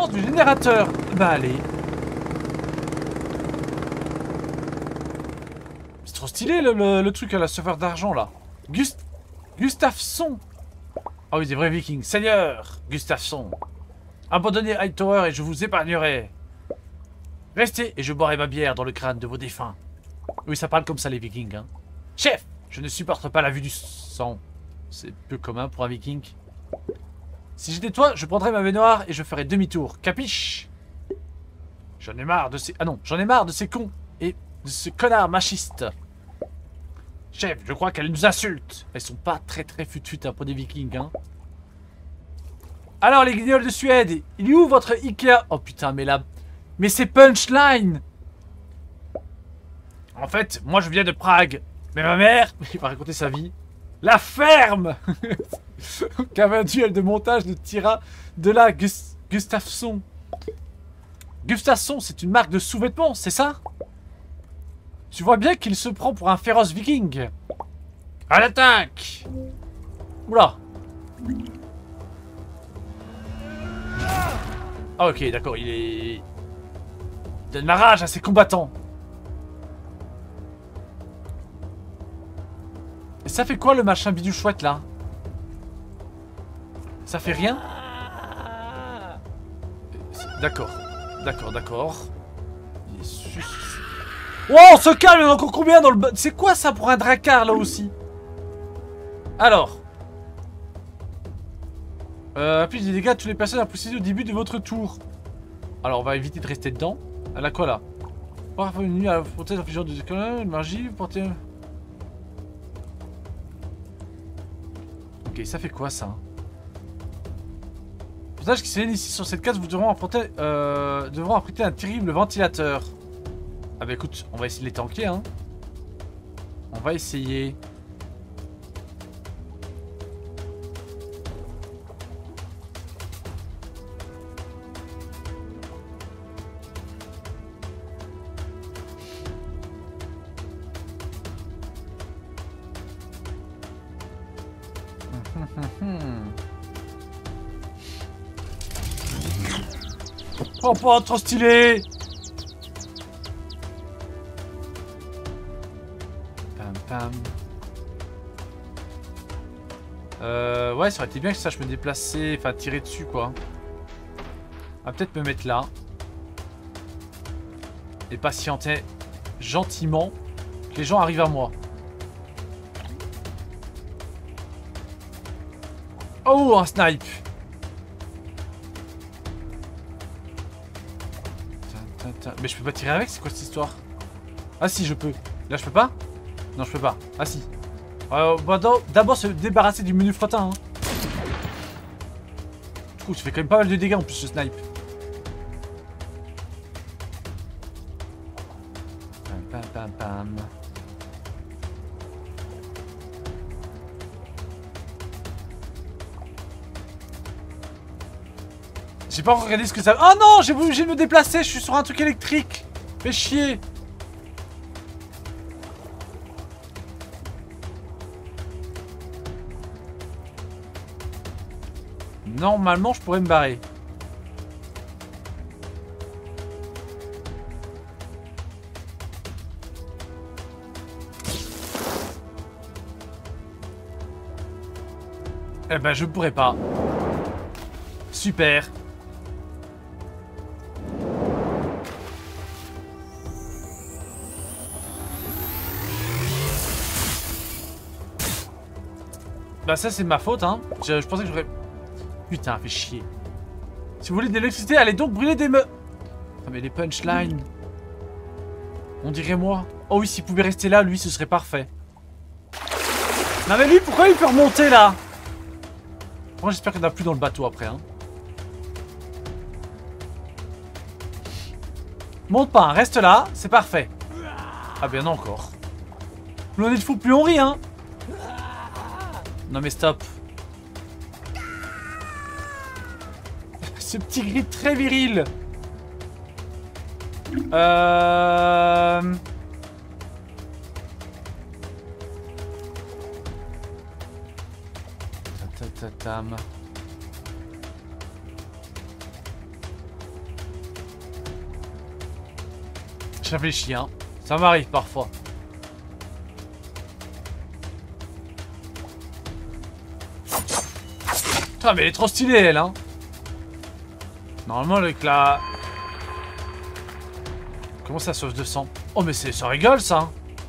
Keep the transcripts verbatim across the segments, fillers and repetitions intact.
puissance du générateur. Bah allez. C'est trop stylé le, le, le truc à la serveur d'argent là. Gust Gustafsson. Ah oui, des vrais vikings. Seigneur Gustafsson. Abandonnez Hightower et je vous épargnerai. Restez et je boirai ma bière dans le crâne de vos défunts. Oui, ça parle comme ça les vikings. Hein. Chef, je ne supporte pas la vue du sang. C'est peu commun pour un viking. Si j'étais toi, je prendrais ma baignoire et je ferais demi-tour. Capiche? J'en ai marre de ces... Ah non, j'en ai marre de ces cons et de ce connard machiste. Chef, je crois qu'elles nous insultent. Elles sont pas très très fut-fut hein, pour des vikings. Hein. Alors les guignols de Suède, il est où votre Ikea? Oh putain, mais là... Mais c'est punchline. En fait, moi je viens de Prague. Mais ma mère, il va raconter sa vie. La ferme qu'avait un duel de montage de Tira de la Gus Gustafsson. Gustafsson, c'est une marque de sous-vêtements, c'est ça? Tu vois bien qu'il se prend pour un féroce viking. À l'attaque! Oula! Ah ok, d'accord, il est... Il donne la rage à ses combattants. Et ça fait quoi le machin bidule chouette là? Ça fait rien? D'accord, d'accord, d'accord. Oh, on se calme, il y en a encore combien dans le... C'est quoi ça pour un dracard là aussi? Alors. Euh, applique des dégâts à toutes les personnes à posséder au début de votre tour. Alors on va éviter de rester dedans. Elle a quoi là? Parfois une nuit à porter l'infligeant de une magie, porter... Ok, ça fait quoi ça? Les personnages qui s'alignent ici sur cette case vous devront affronter, euh, devront affronter un terrible ventilateur. Ah bah écoute, on va essayer de les tanker hein. On va essayer. Oh pas trop stylé. Pam pam. Euh ouais ça aurait été bien que ça je me déplaçais, enfin tirer dessus quoi. On va peut-être me mettre là. Et patienter gentiment que les gens arrivent à moi. Oh un snipe. Mais je peux pas tirer avec, c'est quoi cette histoire? Ah si, je peux. Là, je peux pas? Non, je peux pas. Ah si. Euh, bah, d'abord, se débarrasser du menu frottin. Hein. Du coup, ça fait quand même pas mal de dégâts en plus, ce snipe. Pam, pam, pam, pam. J'ai pas encore regardé ce que ça... Oh non, j'ai obligé de me déplacer, je suis sur un truc électrique. Fais chier. Normalement, je pourrais me barrer. Eh ben, je pourrais pas. Super. Bah ça c'est ma faute hein. Je, je pensais que j'aurais... Putain, fait chier. Si vous voulez de l'électricité, allez donc brûler des me... Ah mais les punchlines. On dirait moi. Oh oui, s'il pouvait rester là, lui, ce serait parfait. Non mais lui, pourquoi il peut remonter là? Moi j'espère qu'il n'y en a plus dans le bateau après hein. Monte pas, hein. Reste là, c'est parfait. Ah ben non encore. Plus on est de fou, plus on rit hein. Non mais stop. Ce petit gris très viril. Euh... Ta -ta -ta -tam. Je réfléchis, hein. Ça m'arrive parfois. Putain, mais elle est trop stylée, elle, hein. Normalement, avec la... Comment ça, sauce de sang? Oh, mais c'est ça rigole, ça.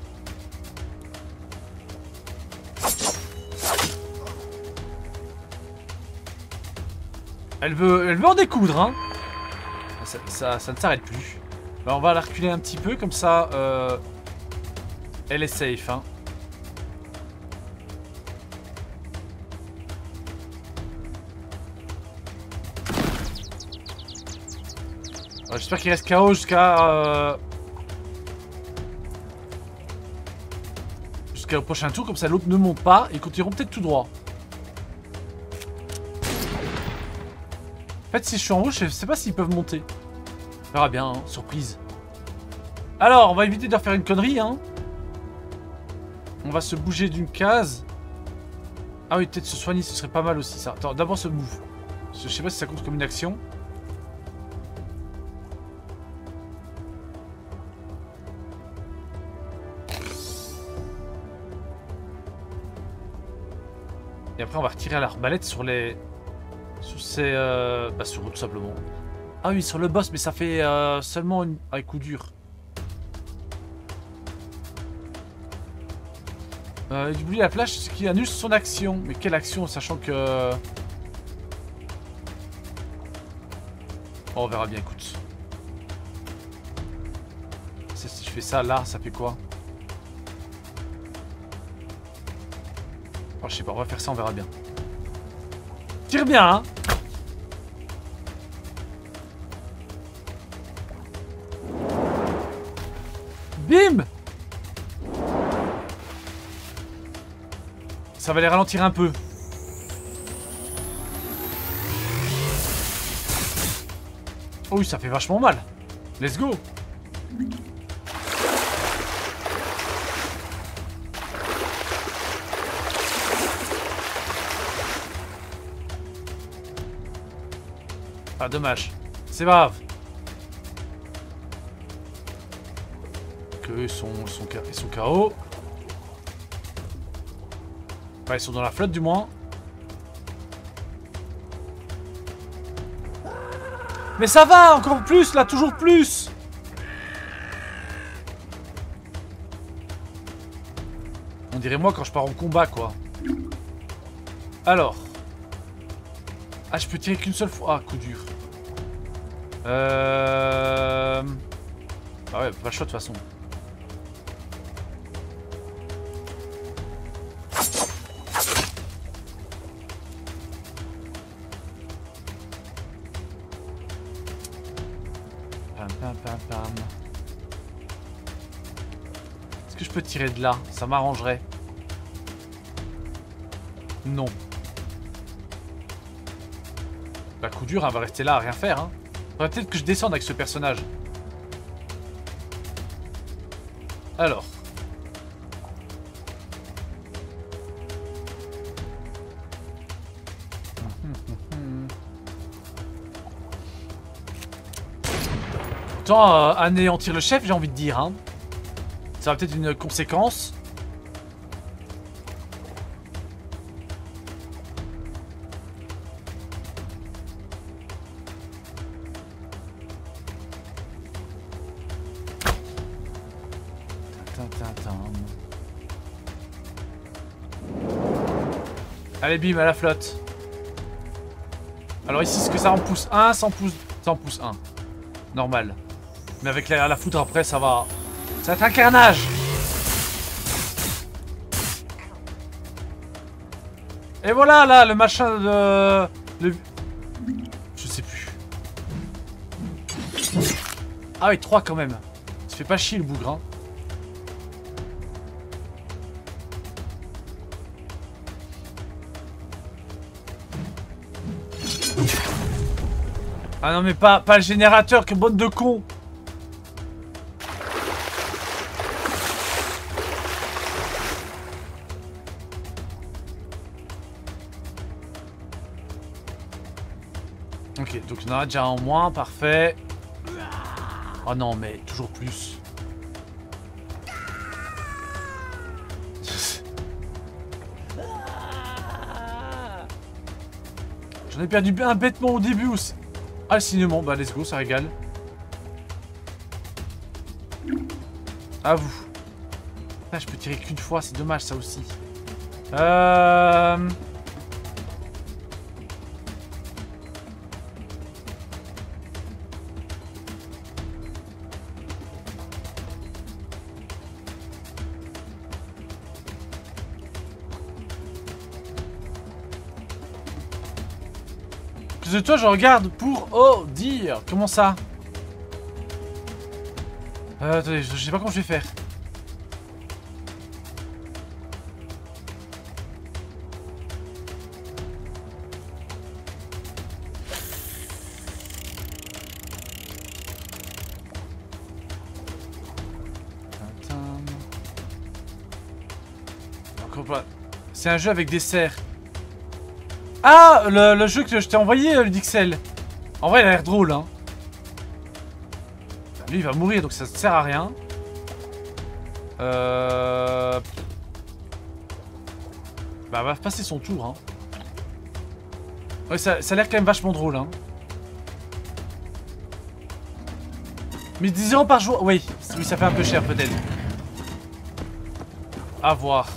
Elle veut, elle veut en découdre, hein. Ça, ça, ça ne s'arrête plus. Alors, on va la reculer un petit peu, comme ça, euh, elle est safe, hein. J'espère qu'il reste K O jusqu'à... Euh... Jusqu'au prochain tour, comme ça l'autre ne monte pas. Ils continueront peut-être tout droit. En fait, si je suis en haut, je sais pas s'ils peuvent monter. On verra bien, hein. Surprise. Alors, on va éviter de leur faire une connerie, hein. On va se bouger d'une case. Ah oui, peut-être se soigner, ce serait pas mal aussi, ça. Attends, d'abord se move. Je sais pas si ça compte comme une action. Et après, on va retirer l'arbalète sur les... Sur ces... Euh... Bah, sur eux, tout simplement. Ah oui, sur le boss, mais ça fait euh, seulement une... un coup dur. Euh, il oublie la flèche, ce qui annule son action. Mais quelle action, sachant que... Oh, on verra bien, écoute. Si je fais ça là, ça fait quoi? Oh, je sais pas, on va faire ça, on verra bien. Tire bien, hein. Bim. Ça va les ralentir un peu. Oh oui, ça fait vachement mal. Let's go. Ah, dommage. C'est grave. Que ils sont, ils sont, ils sont K O. Enfin, ils sont dans la flotte du moins. Mais ça va, encore plus, là, toujours plus. On dirait moi quand je pars en combat, quoi. Alors. Ah, je peux tirer qu'une seule fois. Ah, coup dur. Euh... Ah ouais, pas le choix de toute façon. Pam, pam, pam, pam. Est-ce que je peux tirer de là? Ça m'arrangerait. Non. Bah, coup dur, elle va rester là à rien faire, hein. Faudrait peut-être que je descende avec ce personnage. Alors. Autant euh, anéantir le chef, j'ai envie de dire, hein. Ça va peut-être une conséquence. Allez, bim, à la flotte. Alors ici, est-ce que ça en pousse un? Ça en pousse, ça en pousse un. Normal. Mais avec la, la foudre après, ça va... Ça va être un carnage. Et voilà, là, le machin de... Le... Je sais plus. Ah oui, trois quand même. Ça fait pas chier le bougre, hein. Ah non mais pas, pas le générateur, que bande de cons. Ok, donc on en a déjà en moins, parfait. Oh non mais toujours plus. J'en ai perdu un bêtement au début aussi. Ah, le signement, bah let's go, ça régale. À vous. Ah, je peux tirer qu'une fois, c'est dommage ça aussi. Euh... De toi, je regarde pour oh dire. Comment ça? euh, Attendez, je, je sais pas comment je vais faire. C'est un jeu avec des serres. Ah, le, le jeu que je t'ai envoyé, le Dixel. En vrai, il a l'air drôle, hein. Lui, il va mourir, donc ça ne sert à rien. Euh... Bah, va passer son tour, hein. Ouais, ça, ça a l'air quand même vachement drôle, hein. Mais dix euros par jour, oui. Oui, ça fait un peu cher, peut-être. À voir.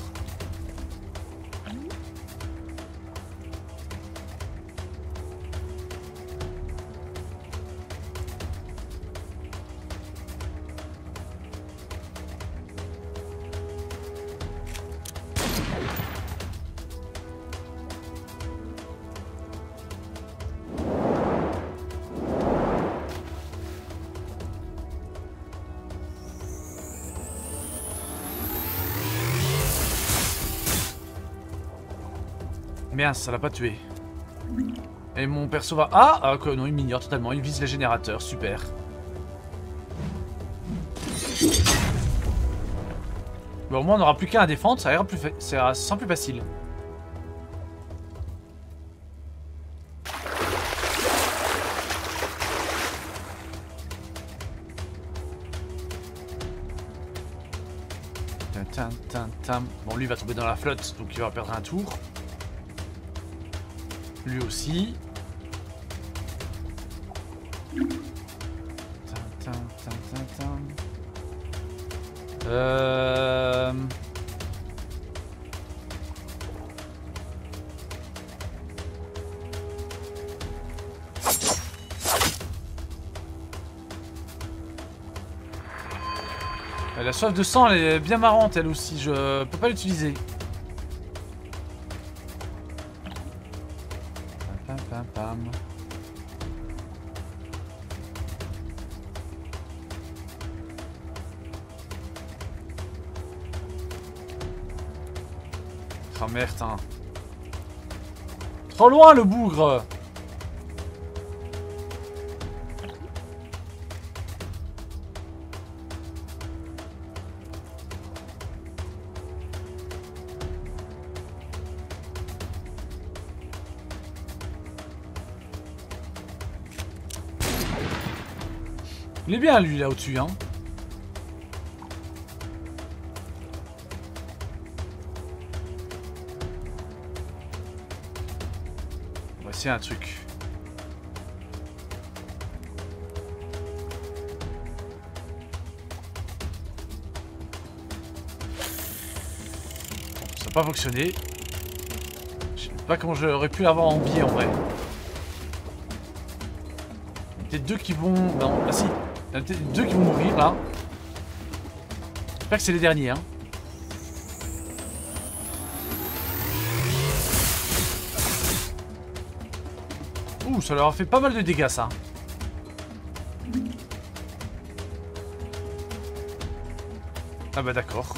Merde, ça l'a pas tué. Et mon perso va... Ah, ah quoi, non, il m'ignore totalement. Il vise les générateurs, super. Bon, au moins, on n'aura plus qu'un à défendre, ça ira plus fa... ça sera plus facile. Tam, tam, tam. Bon, lui va tomber dans la flotte, donc il va perdre un tour. Lui aussi. Tam, tam, tam, tam, tam. Euh... La soif de sang, elle est bien marrante, elle aussi. Je peux pas l'utiliser. Pam, pam, pam. Oh merde, hein. Trop loin, le bougre. Il est bien, lui, là, au-dessus, hein. Voici un truc. Ça n'a pas fonctionné. Je sais pas comment j'aurais pu l'avoir en biais, en vrai. Il y a peut-être deux qui vont... Non, ah si. Il y en a peut-être deux qui vont mourir, là. J'espère que c'est les derniers, hein. Ouh, ça leur a fait pas mal de dégâts, ça. Ah bah d'accord.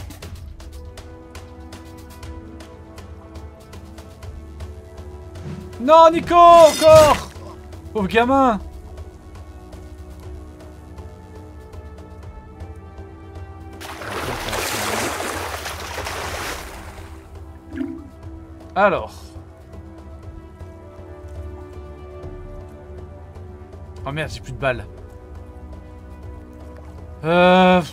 Non, Nico, encore! Pauvre gamin! Alors. Oh merde, j'ai plus de balles. Euh...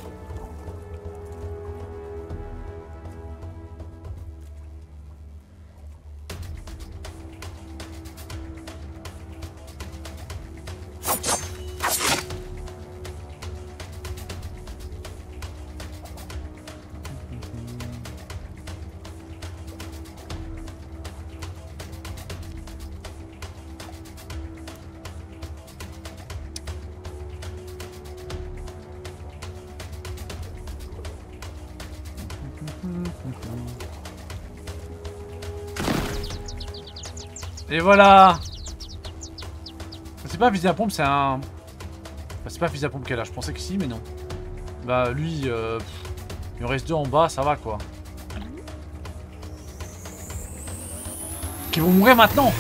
Et voilà. C'est pas un fusil à pompe, c'est un... Enfin, c'est pas un fusil à pompe qu'elle a, je pensais que si, mais non. Bah lui, euh, pff, il en reste deux en bas, ça va quoi. Qui vont mourir maintenant.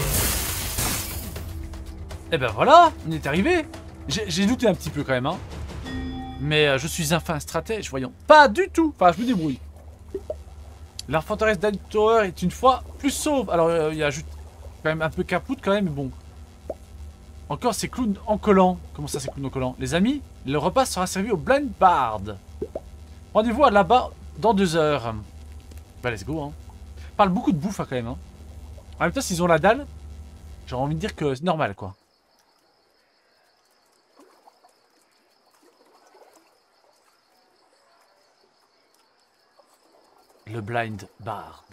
Et ben voilà, on est arrivé. J'ai douté un petit peu quand même, hein. Mais euh, je suis un fin stratège, voyons. Pas du tout. Enfin, je me débrouille. La forteresse d'Hightower est une fois plus sauve. Alors, euh, il y a juste quand même un peu capoute quand même, mais bon. Encore ces clowns en collant. Comment ça, ces clowns en collant? Les amis, le repas sera servi au Blind Bard. Rendez-vous à là-bas dans deux heures. Bah, let's go, hein. Parle beaucoup de bouffe, hein, quand même, hein. En même temps, s'ils ont la dalle, j'aurais envie de dire que c'est normal, quoi. Le Blind Bard.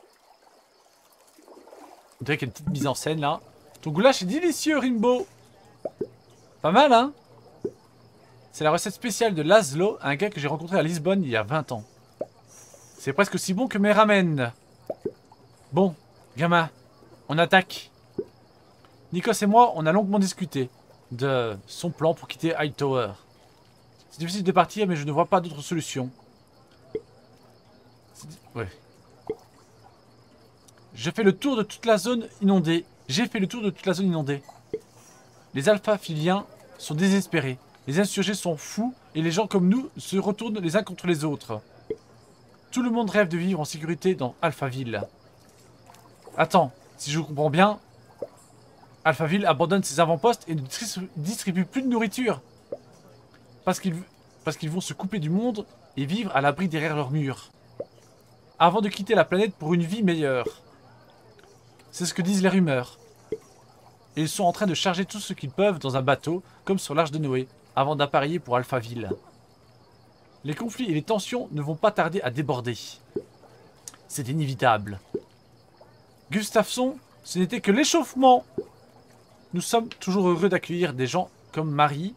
On dirait qu'il y a une petite mise en scène, là. Ton goulash est délicieux, Rimbo. Pas mal, hein? C'est la recette spéciale de Laszlo, un gars que j'ai rencontré à Lisbonne il y a vingt ans. C'est presque aussi bon que mes ramen. Bon, gamin, on attaque. Nikos et moi, on a longuement discuté de son plan pour quitter Hightower. C'est difficile de partir, mais je ne vois pas d'autre solution. Ouais. Je fais le tour de toute la zone inondée. J'ai fait le tour de toute la zone inondée. Les alpha-filiens sont désespérés. Les insurgés sont fous et les gens comme nous se retournent les uns contre les autres. Tout le monde rêve de vivre en sécurité dans Alphaville. Attends, si je comprends bien, Alphaville abandonne ses avant-postes et ne distribue plus de nourriture. Parce qu'ils parce qu'ils vont se couper du monde et vivre à l'abri derrière leurs murs. Avant de quitter la planète pour une vie meilleure. C'est ce que disent les rumeurs. Et ils sont en train de charger tout ce qu'ils peuvent dans un bateau, comme sur l'Arche de Noé, avant d'appareiller pour Alphaville. Les conflits et les tensions ne vont pas tarder à déborder. C'est inévitable. Gustafsson, ce n'était que l'échauffement. Nous sommes toujours heureux d'accueillir des gens comme Marie.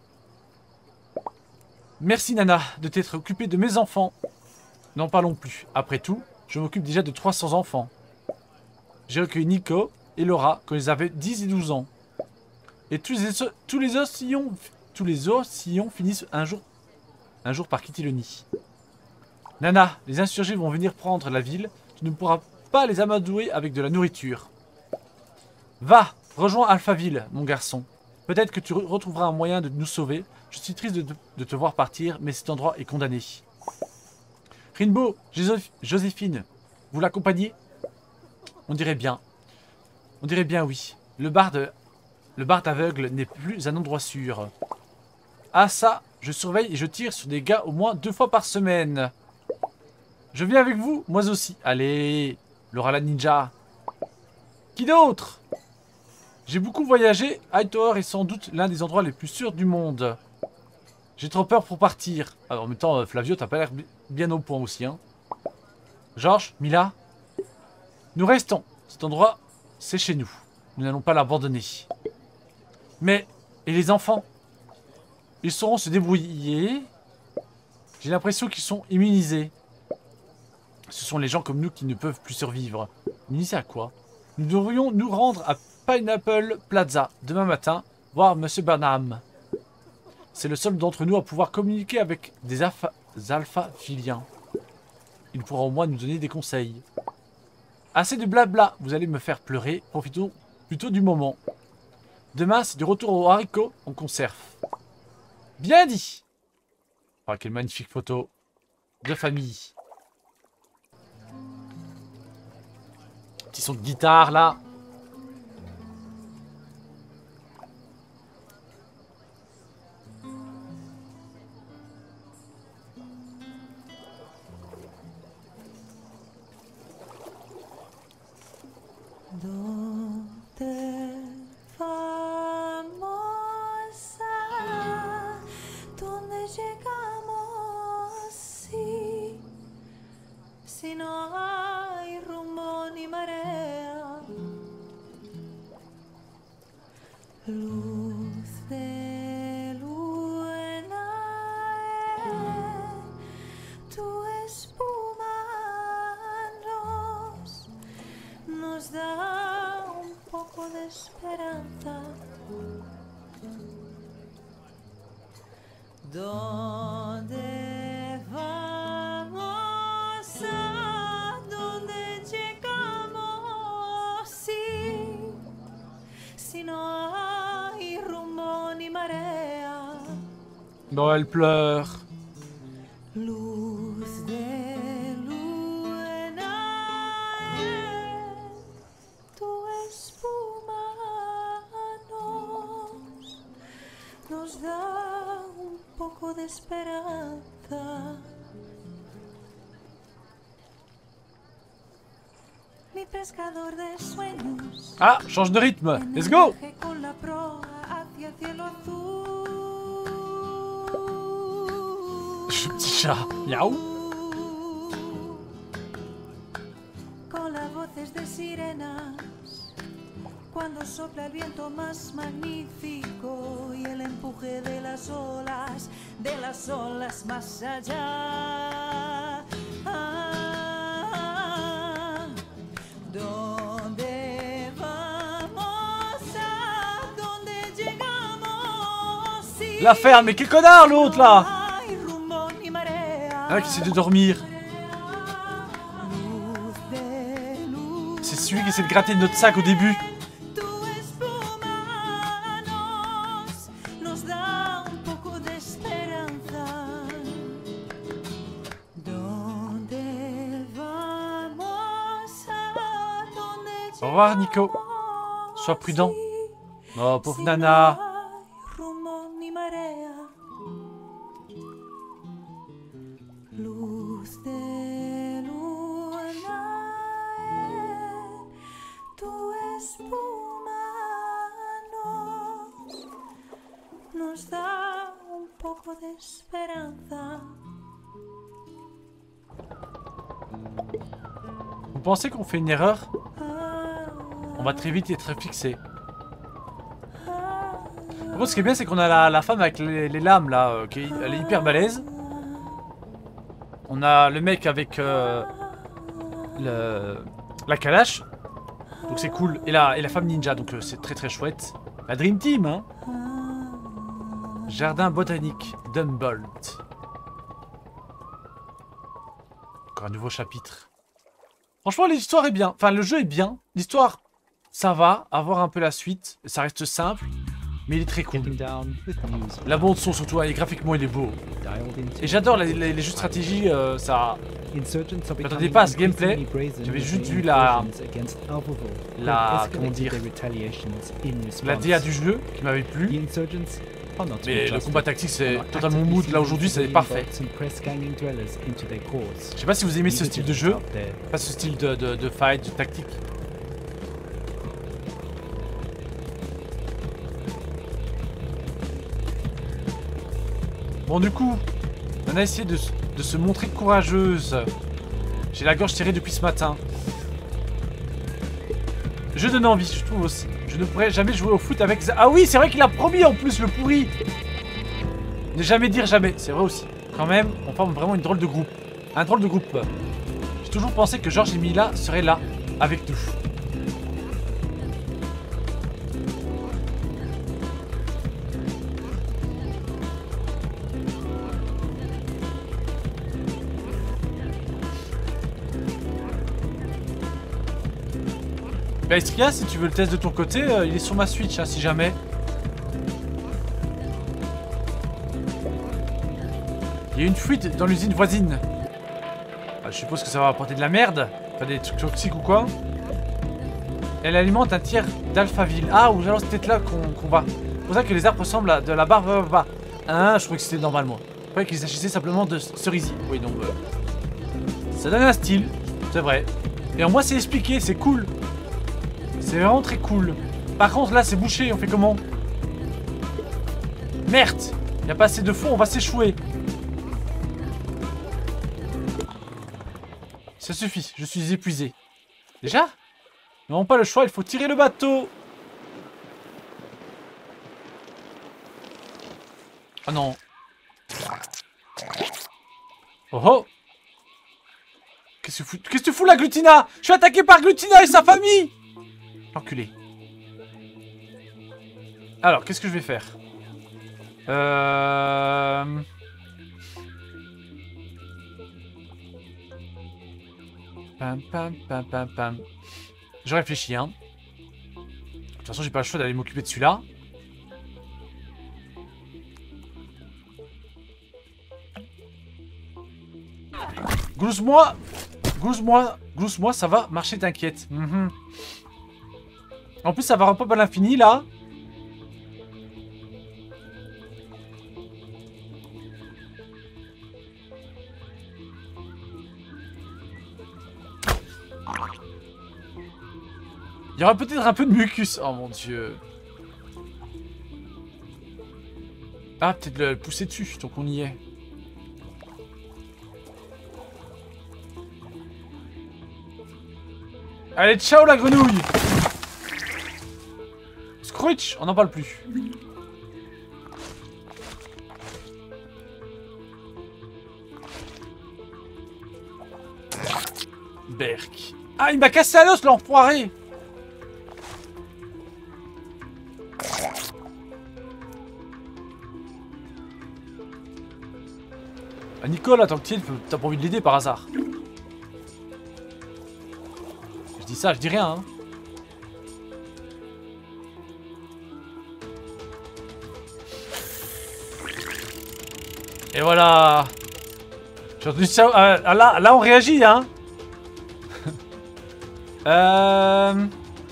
Merci Nana de t'être occupée de mes enfants. N'en parlons plus. Après tout, je m'occupe déjà de trois cents enfants. J'ai recueilli Nico et Laura quand ils avaient dix et douze ans. Et tous les, tous les oscillons, tous les oscillons finissent un jour, un jour par quitter le nid. Nana, les insurgés vont venir prendre la ville. Tu ne pourras pas les amadouer avec de la nourriture. Va, rejoins Alphaville, mon garçon. Peut-être que tu re retrouveras un moyen de nous sauver. Je suis triste de, de, de te voir partir, mais cet endroit est condamné. Rinbo, Joséphine, vous l'accompagnez? On dirait bien. On dirait bien, oui. Le bar, de, le bar aveugle n'est plus un endroit sûr. Ah ça, je surveille et je tire sur des gars au moins deux fois par semaine. Je viens avec vous, moi aussi. Allez, Laura la ninja. Qui d'autre? J'ai beaucoup voyagé. Hightower est sans doute l'un des endroits les plus sûrs du monde. J'ai trop peur pour partir. Alors, en même temps, Flavio, t'as pas l'air bien au point aussi, hein. Georges, Mila, nous restons. Cet endroit, c'est chez nous. Nous n'allons pas l'abandonner. Mais, et les enfants? Ils sauront se débrouiller. J'ai l'impression qu'ils sont immunisés. Ce sont les gens comme nous qui ne peuvent plus survivre. Immunisés à quoi? Nous devrions nous rendre à Pineapple Plaza demain matin, voir Monsieur Burnham. C'est le seul d'entre nous à pouvoir communiquer avec des alpha, alpha-filiens. Il pourra au moins nous donner des conseils. Assez de blabla, vous allez me faire pleurer. Profitons plutôt du moment. Demain, c'est du retour au haricot en conserve. Bien dit. Oh, quelle magnifique photo de famille. Petit son de guitare là. Si no hay rumbo ni marea, ¿Dónde vamos? ¿A dónde llegamos? Si, si no hay rumbo ni marea. Non, elle pleure. Luz de luna, tu espuma nos, nos da un poco de esperanza. Mi pescador de sueños. Ah, change de rythme. Let's go. Con la proa hacia cielo azul. Petit chat. Miaou. Con las voces de sirenas, cuando sopla el viento más magnífico y el empuje de las olas, de las olas más allá. Ah, ¿dónde vamos? ¿A dónde llegamos? Si La ferme, mais quel connard l'autre là. hay rumbo ni marea. Ah, qui essaie de dormir. Luz de luz. C'est celui qui essaie de gratter notre sac au début. Tu espuma nos, nos da un poco de esperanza. ¿Dónde vamos? ¿A dónde Au revoir, Nico. Sois prudent. Oh, pauvre Nana. Rumbo ni marea. Luz de luna, tu espuma nos, nos da un poco de esperanza. Vous pensez qu'on fait une erreur? Ah, On va très vite être fixé. ah, Par contre, ce qui est bien, c'est qu'on a la, la femme avec les, les lames là, euh, qui est, elle est hyper balèze. On a le mec avec euh, le, la calache. Donc c'est cool. Et la, et la femme ninja, donc euh, c'est très très chouette. La Dream Team, hein. Jardin botanique d'Humboldt. Encore un nouveau chapitre. Franchement, l'histoire est bien. Enfin, le jeu est bien. L'histoire, ça va. À voir un peu la suite. Ça reste simple. Mais il est très cool. La bande son surtout, et graphiquement il est beau. Et j'adore les, les, les jeux de stratégie, euh, ça... Je m'attendais pas à ce gameplay, j'avais juste vu la... La... comment dire... La D A du jeu, qui m'avait plu. Mais le combat tactique c'est totalement mood, là aujourd'hui c'est parfait. Je sais pas si vous aimez ce style de jeu, pas ce style de, de, de fight, de tactique. Bon du coup, on a essayé de, de se montrer courageuse. J'ai la gorge serrée depuis ce matin. Je donne envie, je trouve aussi. Je ne pourrais jamais jouer au foot avec... Ah oui, c'est vrai qu'il a promis en plus, le pourri. Ne jamais dire jamais, c'est vrai aussi. Quand même, on forme vraiment une drôle de groupe. Un drôle de groupe. J'ai toujours pensé que Georges et Mila seraient là, avec nous. Bah Istria, si tu veux le test de ton côté, euh, il est sur ma Switch, hein, si jamais. Il y a une fuite dans l'usine voisine. Ah, je suppose que ça va apporter de la merde. Pas des trucs toxiques ou quoi. Elle alimente un tiers d'Alphaville. Ah, ou alors c'est peut-être là qu'on qu'on va. C'est pour ça que les arbres ressemblent à de la barbe. Hein, je croyais que c'était normal, moi. Je croyais qu'ils s'agissaient simplement de cerisier. Oui, donc... Euh, ça donne un style, c'est vrai. Et en moi, c'est expliqué, c'est cool. C'est vraiment très cool. Par contre, là, c'est bouché. On fait comment? Merde! Il n'y a pas assez de fond, on va s'échouer. Ça suffit, je suis épuisé. Déjà? Nous n'avons pas le choix, il faut tirer le bateau. Oh non. Oh oh. Qu'est-ce que tu fous? Qu'est-ce que tu fous là, Glutina? Je suis attaqué par Glutina et sa famille. Enculé. Alors, qu'est-ce que je vais faire? Euh... Euh... Pam, pam, pam, pam, pam. Je réfléchis, hein. De toute façon, j'ai pas le choix d'aller m'occuper de celui-là. Glousse-moi. Glousse-moi. Glousse-moi, ça va marcher, t'inquiète. Mm-hmm. En plus, ça va repop à l'infini, là. Il y aura peut-être un peu de mucus. Oh mon dieu. Ah, peut-être le pousser dessus, tant qu'on y est. Allez, ciao la grenouille. Scrooge, on n'en parle plus. Berk. Ah, il m'a cassé à l'os, l'enfoiré. Ah, Nicole, attends que t'as pas envie de l'aider par hasard. Je dis ça, je dis rien, hein. Et voilà. J'ai entendu ça. Euh, là, là, on réagit, hein. euh...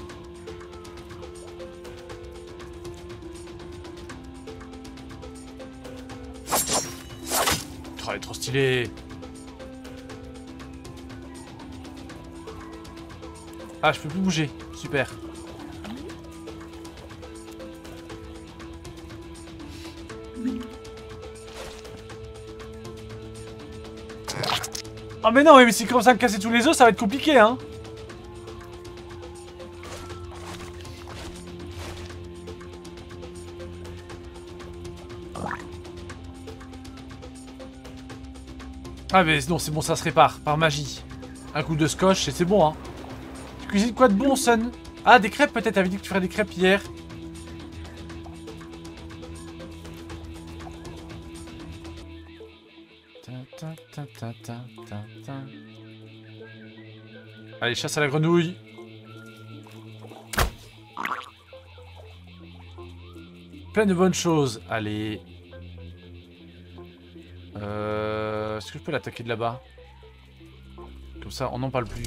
Oh, elle est trop stylée. Ah, je peux plus bouger. Super. Oh mais non, mais si comme ça me casser tous les os, ça va être compliqué, hein. Ah mais non, c'est bon, ça se répare, par magie. Un coup de scotch et c'est bon, hein. Tu cuisines quoi de bon, Sun? Ah, des crêpes peut-être, t'avais dit que tu ferais des crêpes hier. Allez, chasse à la grenouille. Plein de bonnes choses. Allez. Euh... Est-ce que je peux l'attaquer de là-bas? Comme ça, on n'en parle plus.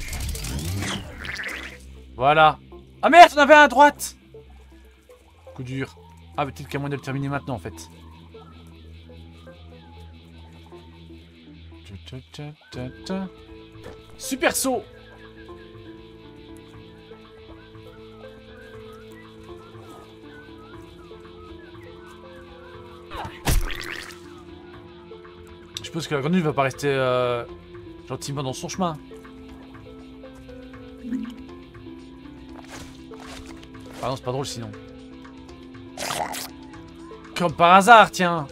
Voilà. Ah merde, on avait un à droite. Coup dur. Ah, peut-être qu'il y a moyen de le terminer maintenant, en fait. Super saut. Je suppose que la grenouille va pas rester euh, gentiment dans son chemin. Ah non, c'est pas drôle sinon. Comme par hasard, tiens.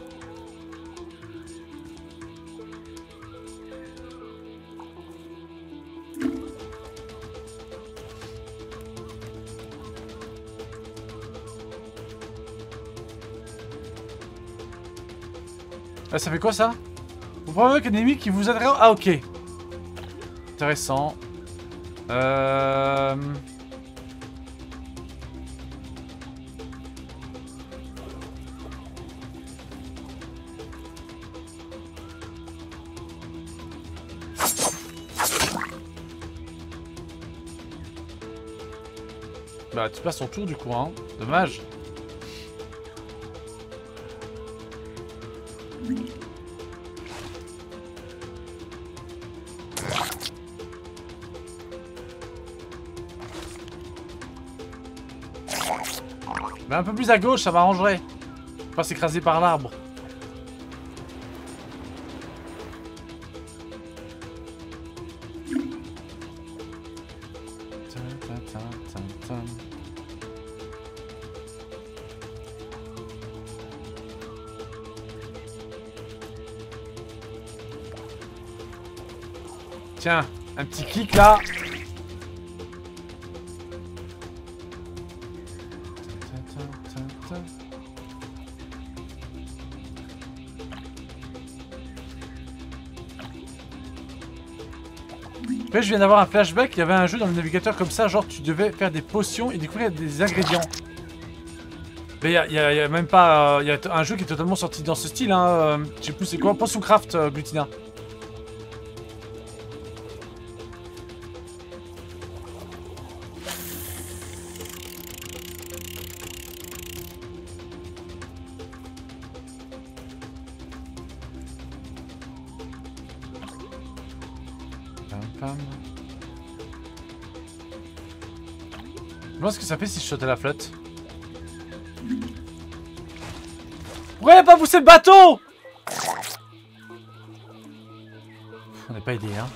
Ah, ça fait quoi ça? Vous provoquez un ennemi qui vous adresse. Ah, ok. Intéressant. Euh... Bah, tu passes ton tour du coup, hein. Dommage. Mais un peu plus à gauche, ça m'arrangerait. Pas s'écraser par l'arbre. Tiens, un petit clic là. Après, je viens d'avoir un flashback. Il y avait un jeu dans le navigateur comme ça, genre tu devais faire des potions et découvrir des ingrédients. Mais il y, y, y a même pas. Il euh, y a un jeu qui est totalement sorti dans ce style. Hein, euh, je sais plus c'est quoi. Potion Craft, euh, Glutina. Je vois ce que ça fait si je saute à la flotte. Ouais, pas pousser le bateau! On n'est pas aidé, hein.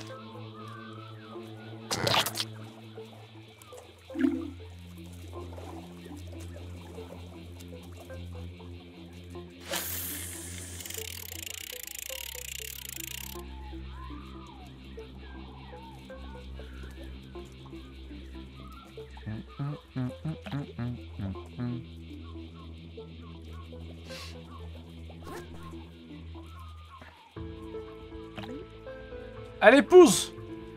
Allez, pousse!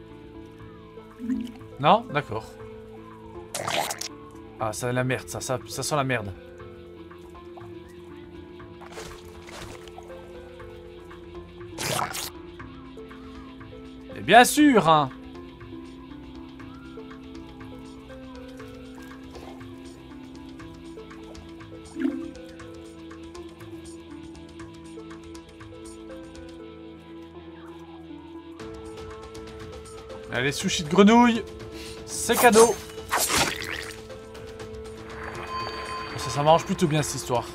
Non? D'accord. Ah, ça la merde, ça, ça, ça sent la merde. Et bien sûr, hein! Allez, sushi de grenouille, c'est cadeau. Ça, ça m'arrange plutôt bien cette histoire.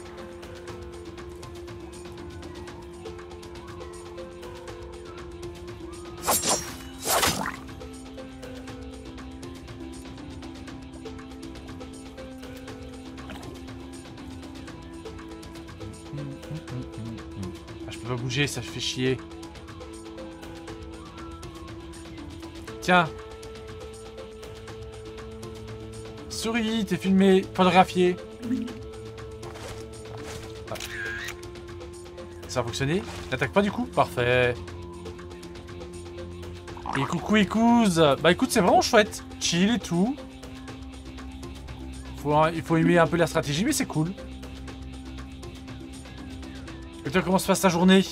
Ah, je peux pas bouger, ça fait chier. Tiens. Souris, t'es filmé, photographié. Ah. Ça a fonctionné? N'attaque pas du coup? Parfait. Et coucou écouse. Bah écoute, c'est vraiment chouette. Chill et tout. Faut, il faut aimer un peu la stratégie, mais c'est cool. Et toi, comment se passe ta journée?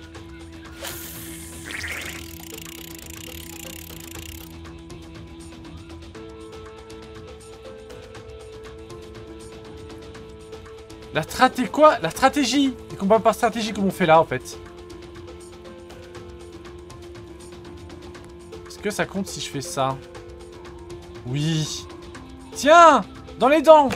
La stratégie quoi? La stratégie. Les combats par stratégie comme on fait là en fait. Est-ce que ça compte si je fais ça? Oui. Tiens! Dans les dents!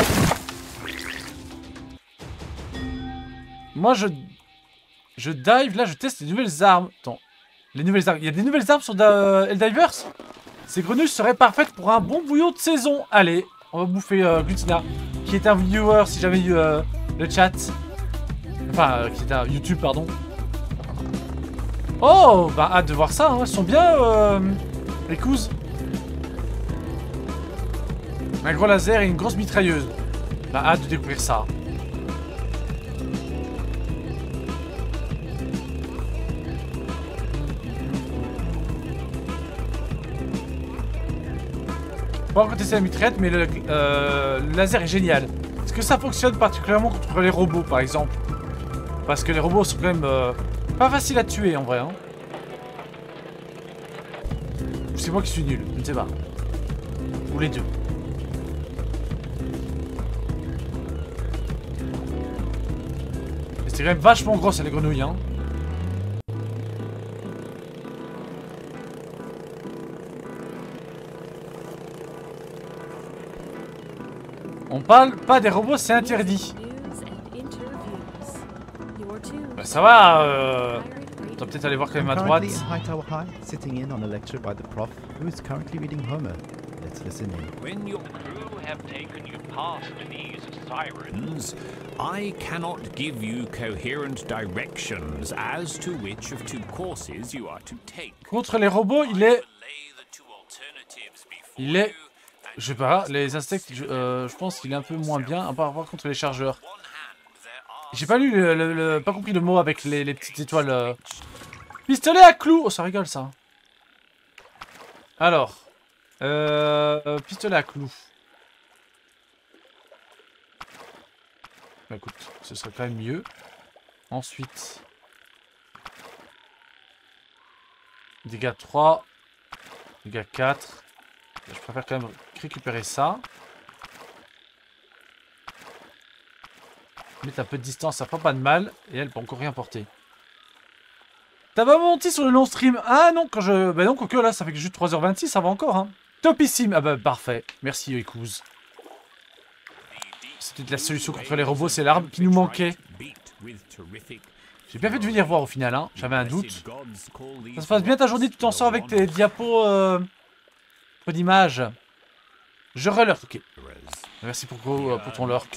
Moi je... Je dive, là je teste les nouvelles armes. Attends. Les nouvelles armes. Il y a des nouvelles armes sur euh, Helldivers? Ces grenouilles seraient parfaites pour un bon bouillon de saison. Allez, on va bouffer euh, Glutina. Qui est un viewer si j'avais eu euh, le chat. Enfin, euh, qui est un YouTube, pardon. Oh, bah hâte de voir ça, hein. Elles sont bien, euh, les couses. Un gros laser et une grosse mitrailleuse. Bah hâte de découvrir ça. Pas encore testé la mitraillette, mais le, euh, le laser est génial. Est-ce que ça fonctionne particulièrement contre les robots, par exemple? Parce que les robots sont quand même euh, pas faciles à tuer, en vrai. Hein. Ou c'est moi qui suis nul, je ne sais pas. Ou les deux. Et c'est quand même vachement gros, ça, les grenouilles, hein. On parle pas des robots, c'est interdit. Bah ça va, euh... on doit peut-être aller voir quand même à droite. Sitting in on a lecture by the prof who is currently reading Homer. Let's listen in. When your crew have taken you past these sirens, I cannot give you coherent directions as to which of two courses you are to take. Contre les robots, il est... Il est... Je sais pas, les insectes, je, euh, je pense qu'il est un peu moins bien à part contre les chargeurs. J'ai pas lu, le, le, le, pas compris le mot avec les, les petites étoiles. Euh... Pistolet à clous. Oh, ça rigole ça. Alors. Euh, pistolet à clous. Bah écoute, ce serait quand même mieux. Ensuite. Dégâts trois. Dégâts quatre. Je préfère quand même récupérer ça. Mettre un peu de distance, ça fera pas de mal. Et elle peut encore rien porter. T'as pas menti sur le long stream? Ah non, quand je... Bah non, quoique là, ça fait que juste trois heures vingt-six, ça va encore, hein. Topissime. Ah bah parfait. Merci, Eikouz. C'était la solution contre les robots, c'est l'arme qui nous manquait. J'ai bien fait de venir voir au final, hein. J'avais un doute. Ça se passe bien ta journée, tu t'en sors avec tes diapos... Euh... d'image. Je relurk, ok. Merci pour, pour ton lurk.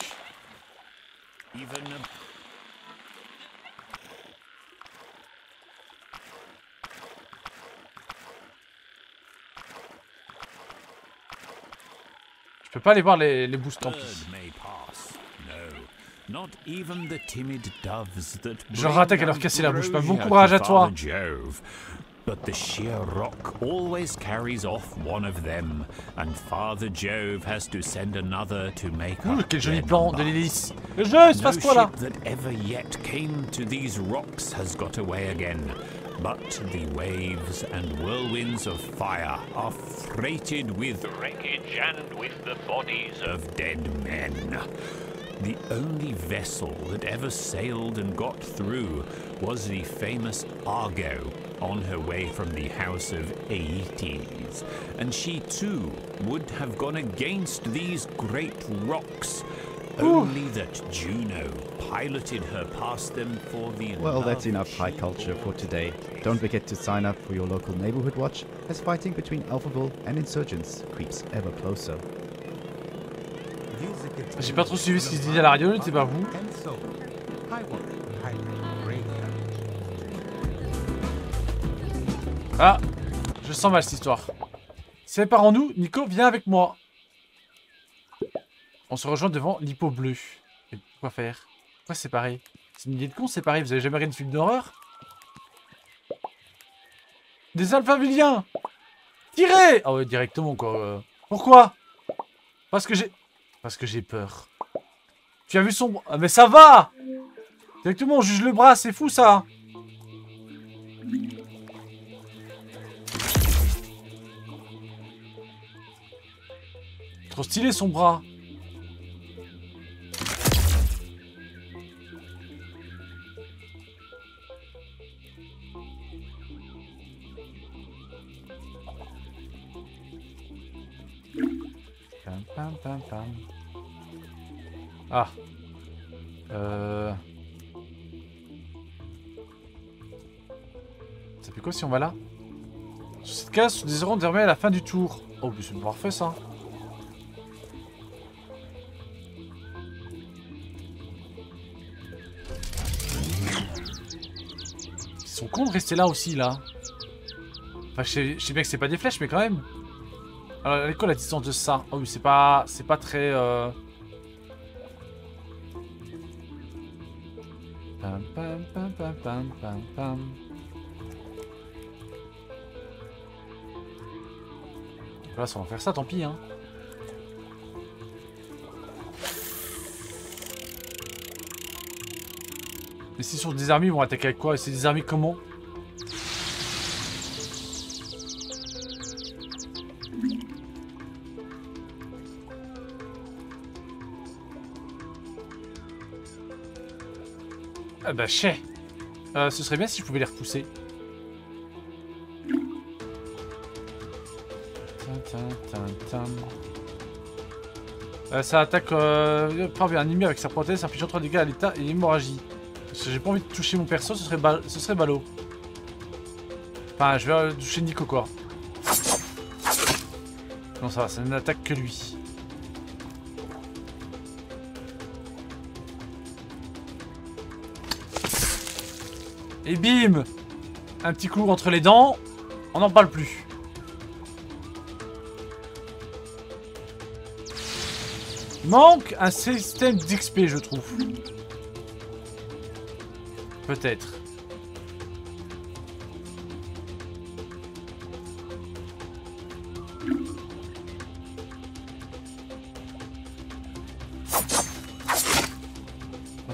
Je peux pas aller voir les, les boosts, tant pis. Je rattaque à leur casser la bouche, pas bon courage à toi. But the sheer rock always carries off one of them, and Father Jove has to send another to make Ouh, up quel joli their plan de number. l'hélice. Le jeu, il se passe quoi là? No ship that ever yet came to these rocks has got away again, but the waves and whirlwinds of fire are freighted with wreckage and with the bodies of dead men. The only vessel that ever sailed and got through was the famous Argo on her way from the house of Aeetes, and she too would have gone against these great rocks, only that Juno piloted her past them for the Well, love that's enough high she culture for today. Don't forget to sign up for your local neighborhood watch as fighting between Alphaville and insurgents creeps ever closer. J'ai pas trop suivi ce qui se disait à la radio, c'est pas vous. Ah, je sens mal cette histoire. Séparons-nous, Nico, viens avec moi. On se rejoint devant l'hippo bleu. Et quoi faire? Pourquoi séparer? C'est une idée de con séparer, vous avez jamais regardé de film d'horreur? Des alphaviliens! Tirez! Ah ouais, directement quoi. Euh... Pourquoi? Parce que j'ai... Parce que j'ai peur. Tu as vu son... Ah mais ça va! Directement, on juge le bras, c'est fou ça! Trop stylé son bras. Pam, pam, pam, pam. Ah. Euh... Ça fait quoi si on va là? Sur cette case, nous désirons désormais à la fin du tour. Oh, mais c'est parfait ça. Ils sont cons de rester là aussi, là. Enfin, je sais, je sais bien que c'est pas des flèches, mais quand même. Alors, elle est quoi la distance de ça? Oh, mais c'est pas... C'est pas très... Euh... Pam, pam, pam, pam, pam, pam, pam. Là, ça va faire ça, tant pis, hein. Mais si sur des armées, ils vont attaquer avec quoi? Et c'est des armées comment? Ah bah, chais. Euh, ce serait bien si je pouvais les repousser. Euh, ça attaque euh, un ennemi avec sa prothèse, infligeant trois dégâts à l'état et hémorragie. Parce que j'ai pas envie de toucher mon perso, ce serait, bal ce serait ballot. Enfin, je vais euh, toucher Nico quoi. Non, ça va, ça n'attaque que lui. Et bim! Un petit coup entre les dents, on n'en parle plus. Il manque un système d'X P, je trouve. Peut-être.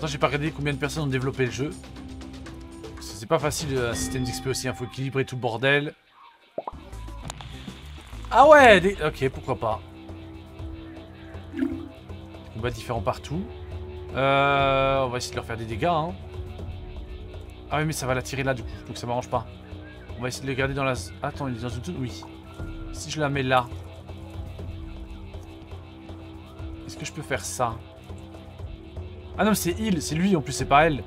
j'ai pas regardé combien de personnes ont développé le jeu. C'est pas facile un système d'X P aussi, il hein, faut équilibrer tout le bordel. Ah ouais des... Ok, pourquoi pas. Combats différents partout. Euh, on va essayer de leur faire des dégâts. Hein. Ah oui, mais ça va l'attirer là du coup, donc ça m'arrange pas. On va essayer de les garder dans la... Attends, il est dans une zone... Oui. Si je la mets là... Est-ce que je peux faire ça? Ah non, c'est il, c'est lui en plus, c'est pas elle.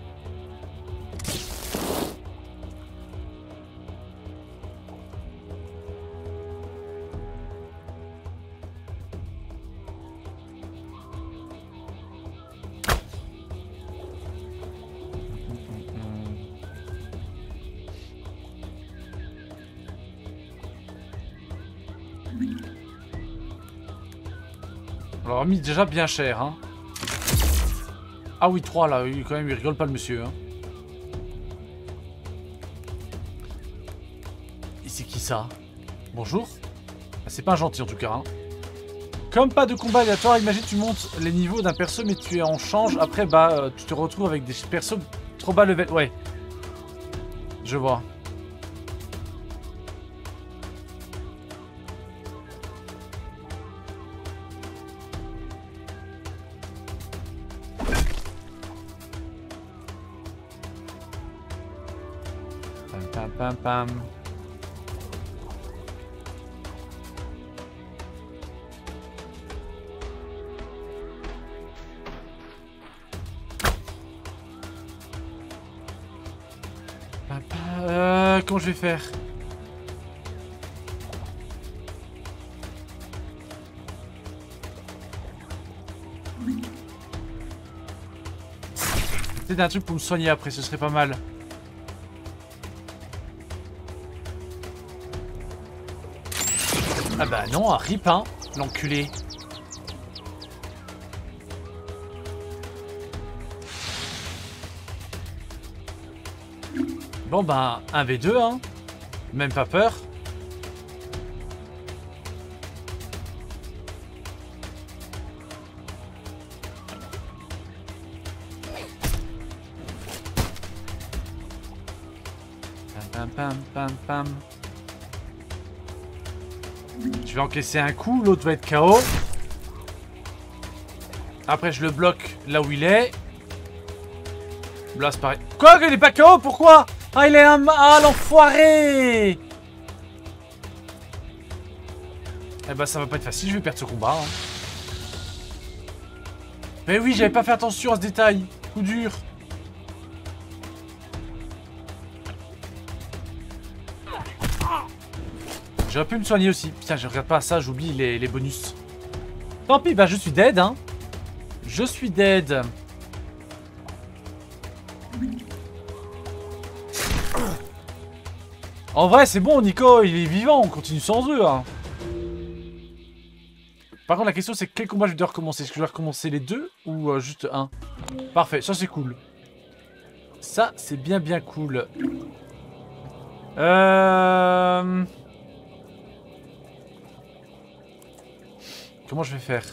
Alors mis déjà bien cher hein. Ah oui trois là, il, quand même il rigole pas le monsieur hein. Et c'est qui ça? Bonjour. Ah, c'est pas un gentil en tout cas hein. Comme pas de combat aléatoire, imagine tu montes les niveaux d'un perso mais tu es en change. Après bah euh, tu te retrouves avec des persos trop bas level. Ouais. Je vois. Pam pam pam. Euh, comment je vais faire? Peut-être un truc pour me soigner après, ce serait pas mal. Ah bah non, un rip hein, l'enculé. Bon bah, un v deux hein, même pas peur. Pam pam pam pam pam. Je vais encaisser un coup, l'autre va être K O. Après je le bloque là où il est. Là c'est pareil. Quoi qu'il est pas K O? Pourquoi? Ah il est un... Ah l'enfoiré. Eh bah ça va pas être facile, je vais perdre ce combat hein. Mais oui j'avais pas fait attention à ce détail. Coup dur. J'aurais pu me soigner aussi. Putain, je regarde pas ça, j'oublie les, les bonus. Tant pis, bah je suis dead, hein. Je suis dead. En vrai, c'est bon, Nico, il est vivant, on continue sans eux, hein. Par contre, la question, c'est quel combat je dois recommencer? Est-ce que je dois recommencer les deux ou euh, juste un? Parfait, ça c'est cool. Ça, c'est bien bien cool. Euh... Comment je vais faire?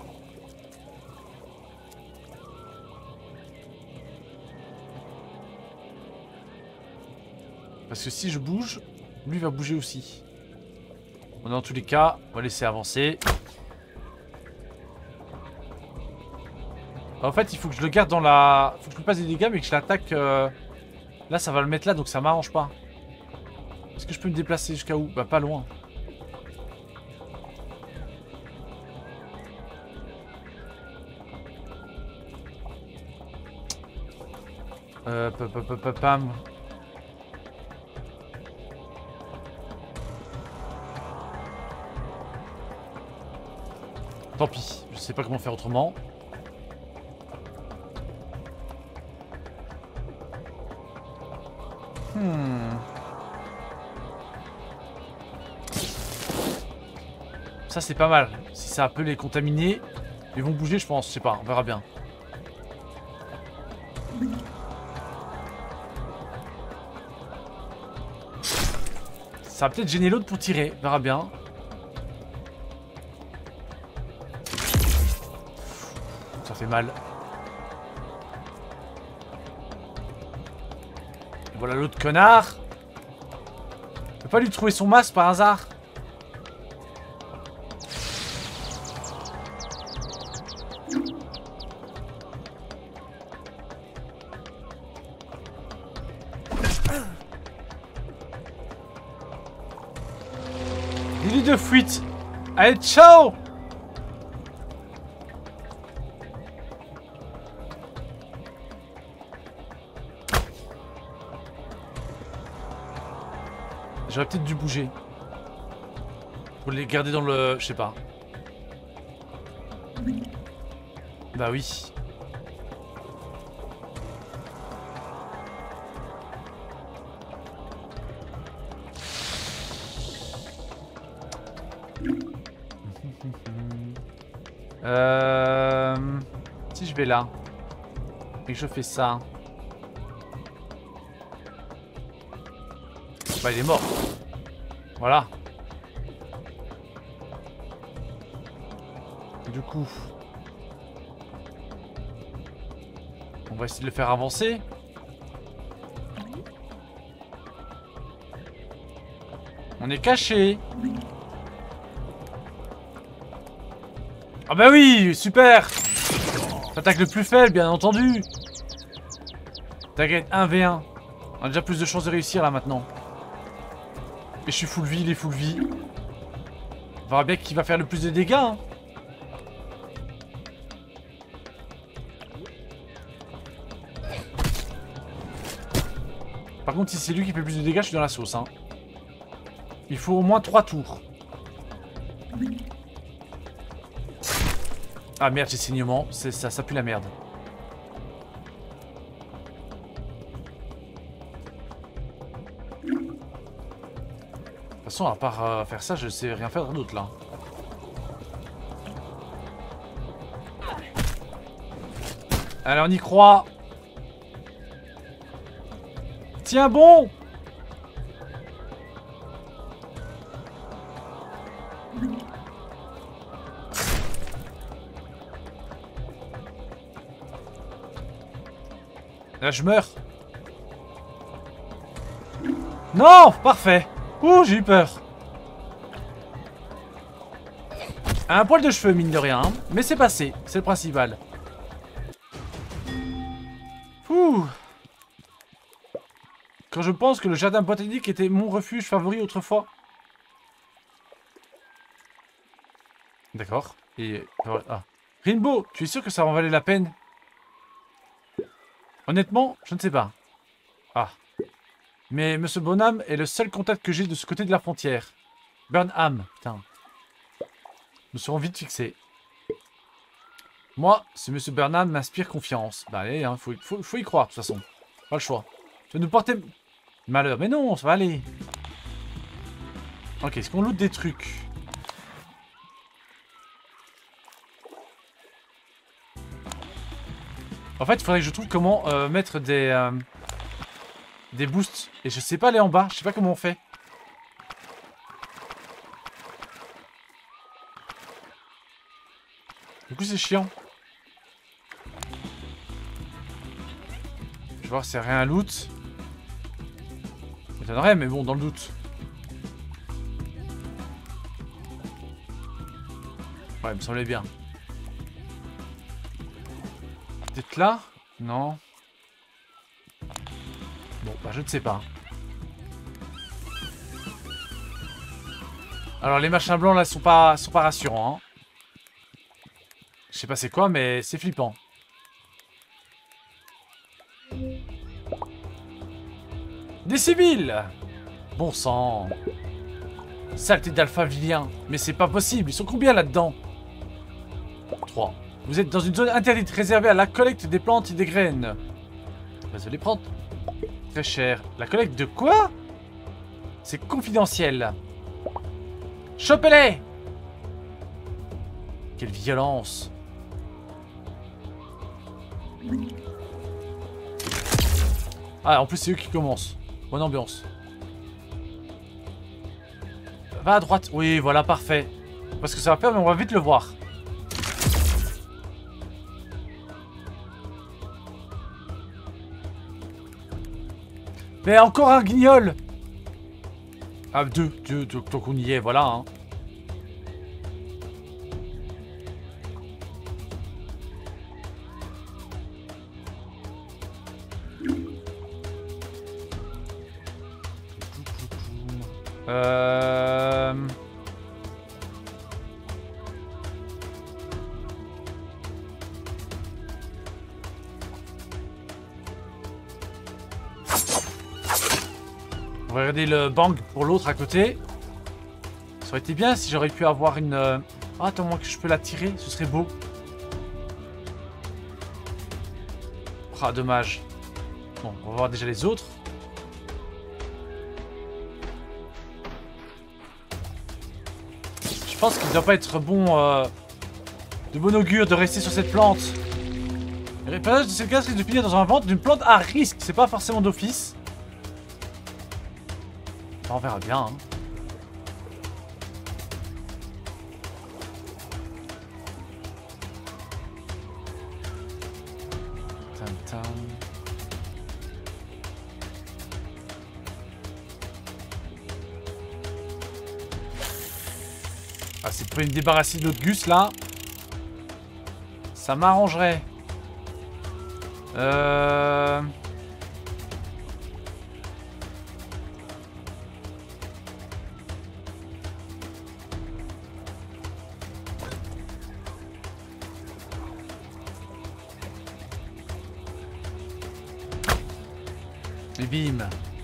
Parce que si je bouge, lui va bouger aussi. Bon, dans tous les cas, on va laisser avancer. En fait, il faut que je le garde dans la... Faut que je me passe des dégâts mais que je l'attaque... Euh... Là, ça va le mettre là, donc ça m'arrange pas. Est-ce que je peux me déplacer jusqu'à où? Bah, pas loin. Euh, pam. Tant pis, je sais pas comment faire autrement. Hmm. Ça c'est pas mal. Si ça peut les contaminer, ils vont bouger je pense, je sais pas, on verra bien. Ça va peut-être gêner l'autre pour tirer, on verra bien. Ça fait mal. Voilà l'autre connard. Tu peux pas lui trouver son masque par hasard? Dis-lui de fuite. Allez, ciao! J'aurais peut-être dû bouger. Pour les garder dans le... Je sais pas. Bah oui. Euh... Si je vais là. Et que je fais ça. Bah il est mort. Voilà. Du coup, on va essayer de le faire avancer. On est caché. Ah bah oui, super. T'attaques le plus faible, bien entendu. T'as gagné un v un. On a déjà plus de chances de réussir là maintenant. Et je suis full vie, il est full vie. On verra bien qui va faire le plus de dégâts. Hein. Par contre, si c'est lui qui fait plus de dégâts, je suis dans la sauce. Hein. Il faut au moins trois tours. Ah merde, j'ai saignement. Ça, ça pue la merde. De toute façon, à part euh, faire ça, je sais rien faire d'autre là. Allez, on y croit. Tiens bon. Là, je meurs. Non, parfait. Ouh, j'ai eu peur. Un poil de cheveux, mine de rien. Hein. Mais c'est passé, c'est le principal. Ouh. Quand je pense que le jardin botanique était mon refuge favori autrefois. D'accord. Et... Ah. Rimbo, tu es sûr que ça en valait la peine? Honnêtement, je ne sais pas. Ah. Mais Monsieur Bonham est le seul contact que j'ai de ce côté de la frontière. Burnham, putain. Nous serons vite fixés. Moi, ce Monsieur Burnham m'inspire confiance. Bah allez, hein, faut, faut, faut y croire de toute façon. Pas le choix. Tu vas nous porter malheur. Mais non, ça va aller. Ok, est-ce qu'on loot des trucs? En fait, il faudrait que je trouve comment euh, mettre des... Euh, des boosts. Et je sais pas aller en bas. Je sais pas comment on fait. Du coup, c'est chiant. Je vais voir s'il n'y a rien à loot. M'étonnerait, mais bon, dans le doute. Ouais, il me semblait bien. Peut-être là? Non. Bon, bah je ne sais pas. Alors les machins blancs là sont pas, sont pas rassurants. Hein. Je sais pas c'est quoi, mais c'est flippant. Des civils! Bon sang. Saleté d'alpha vilien. Mais c'est pas possible, ils sont combien là-dedans? trois. Vous êtes dans une zone interdite réservée à la collecte des plantes et des graines. Vas-y les prendre. Très cher. La collecte de quoi? C'est confidentiel. Chopez-les! Quelle violence. Ah, en plus c'est eux qui commencent. Bonne ambiance. Va à droite. Oui, voilà, parfait. Parce que ça va faire, mais on va vite le voir. Mais encore un guignol. Ah, deux, deux, deux, tant qu'on y est, voilà. Hein. Euh... On va regarder le bang pour l'autre à côté. Ça aurait été bien si j'aurais pu avoir une... Euh... Ah, attends, moi que je peux la tirer, ce serait beau. Ah, dommage. Bon, on va voir déjà les autres. Je pense qu'il ne doit pas être bon... Euh... de bon augure de rester sur cette plante. Le passage de cette case risque de finir dans un ventre d'une plante à risque. C'est pas forcément d'office. On verra bien. Hein. Tam, tam. Ah, c'est pour me débarrasser de l'autre Gus là. Ça m'arrangerait. Euh... Et bim.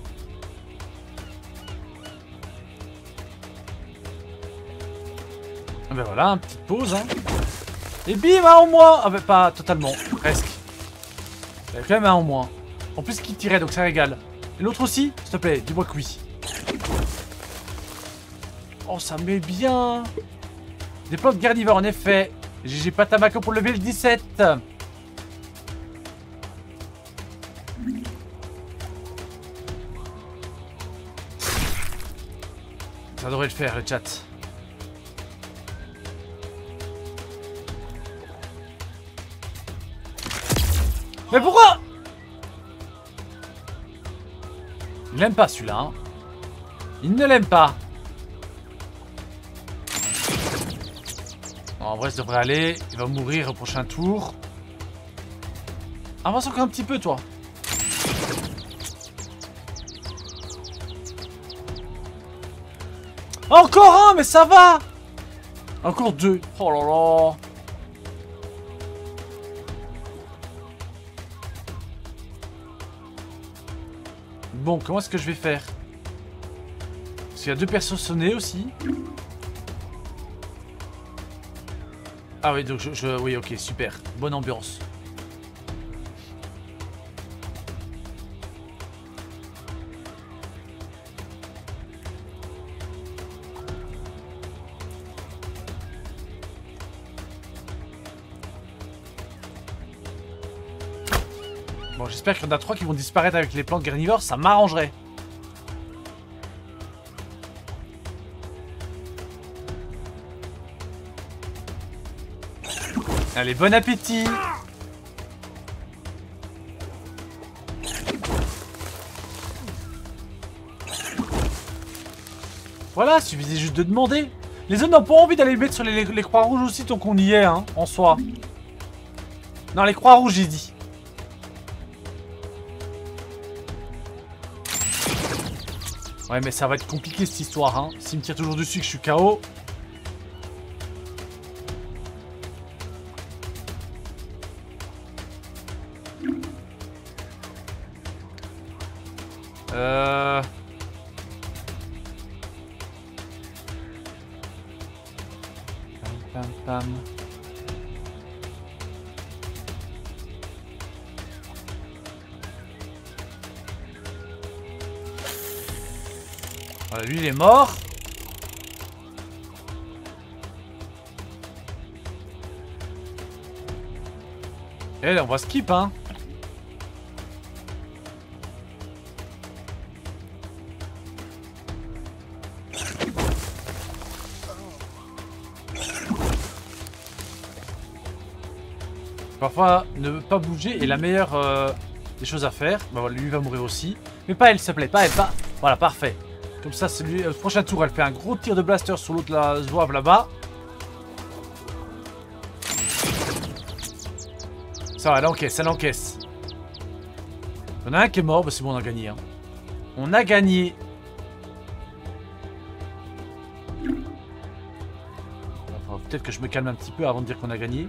Ah ben voilà, une petite pause. Hein. Et bim, un en moins. Ah ben pas totalement, presque. Il y a quand même un en moins. En plus qui tirait, donc ça régale. Et l'autre aussi, s'il te plaît, dis-moi que oui. Oh, ça met bien. Des plantes carnivores, en effet. G G Patamaco pour le level dix-sept. Ça devrait le faire, le chat. Mais pourquoi? Il l'aime pas celui-là. Hein. Il ne l'aime pas. Non, en vrai, ça devrait aller. Il va mourir au prochain tour. Avance encore un petit peu, toi. Encore un, mais ça va. Encore deux. Oh là là. Bon, comment est-ce que je vais faire? Parce qu'il y a deux persos sonnés aussi. Ah oui, donc je, je... Oui, ok, super. Bonne ambiance. Bon, j'espère qu'il y en a trois qui vont disparaître avec les plantes carnivores, ça m'arrangerait. Allez, bon appétit. Voilà, suffisait juste de demander. Les autres n'ont pas envie d'aller mettre sur les, les, les croix rouges aussi tant qu'on y est, hein, en soi. Non, les croix rouges, j'ai dit. Ouais, mais ça va être compliqué cette histoire, hein. S'il me tire toujours dessus que je suis K O. Euh... Pam, pam, pam. Voilà, lui il est mort. Et là on va skip hein. Parfois ne pas bouger est la meilleure euh, des choses à faire. Bah voilà, lui va mourir aussi. Mais pas elle, s'il te plaît, pas elle, pas... Voilà, parfait. Comme ça, c'est lui... Euh, prochain tour, elle fait un gros tir de blaster sur l'autre la zouave là-bas. Ça va, elle encaisse, elle encaisse. Il y en a un qui est mort, bah c'est bon, on a gagné. Hein. On a gagné. Peut-être que je me calme un petit peu avant de dire qu'on a gagné.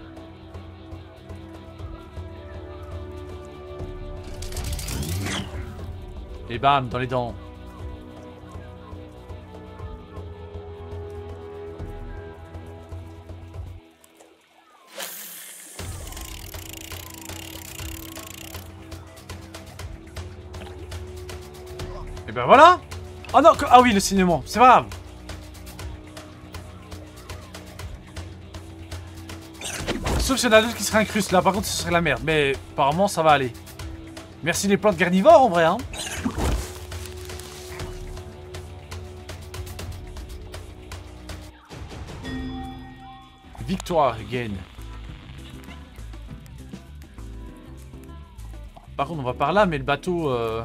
Et bam, dans les dents. Et ben voilà. Oh non, ah oui, le cinéma, c'est pas grave. Sauf s'il y en a d'autres qui seraient incrustés. Là, par contre, ce serait la merde. Mais apparemment, ça va aller. Merci les plantes carnivores, en vrai, hein. Victoire, again. Par contre, on va par là, mais le bateau... Euh...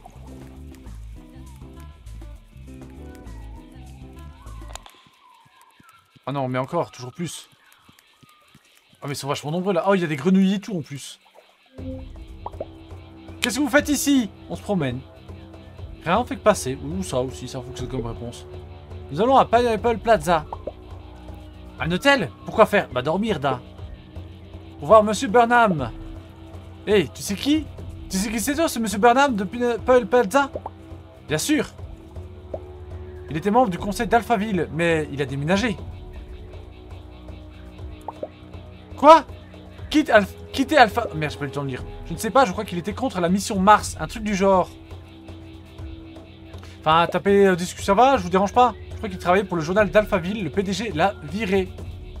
Ah non, mais encore, toujours plus. Ah mais ils sont vachement nombreux là. Oh, il y a des grenouilles et tout en plus. Qu'est-ce que vous faites ici? On se promène. Rien, on fait que passer. Ou ça aussi, ça fonctionne comme réponse. Nous allons à Pineapple Plaza. Un hôtel? Pourquoi faire? Bah dormir, da. Pour voir Monsieur Burnham. Hé, hey, tu sais qui? Tu sais qui c'est toi, ce Monsieur Burnham de Pineapple Plaza? Bien sûr. Il était membre du conseil d'Alphaville, mais il a déménagé. Quoi? Quitte Alpha... Quitter Alpha... Merde, j'ai pas eu le temps de lire. Je ne sais pas, je crois qu'il était contre la mission Mars. Un truc du genre. Enfin, tapez euh, discussion, ça va? Je vous dérange pas? Je crois qu'il travaillait pour le journal d'Alphaville. Le P D G l'a viré.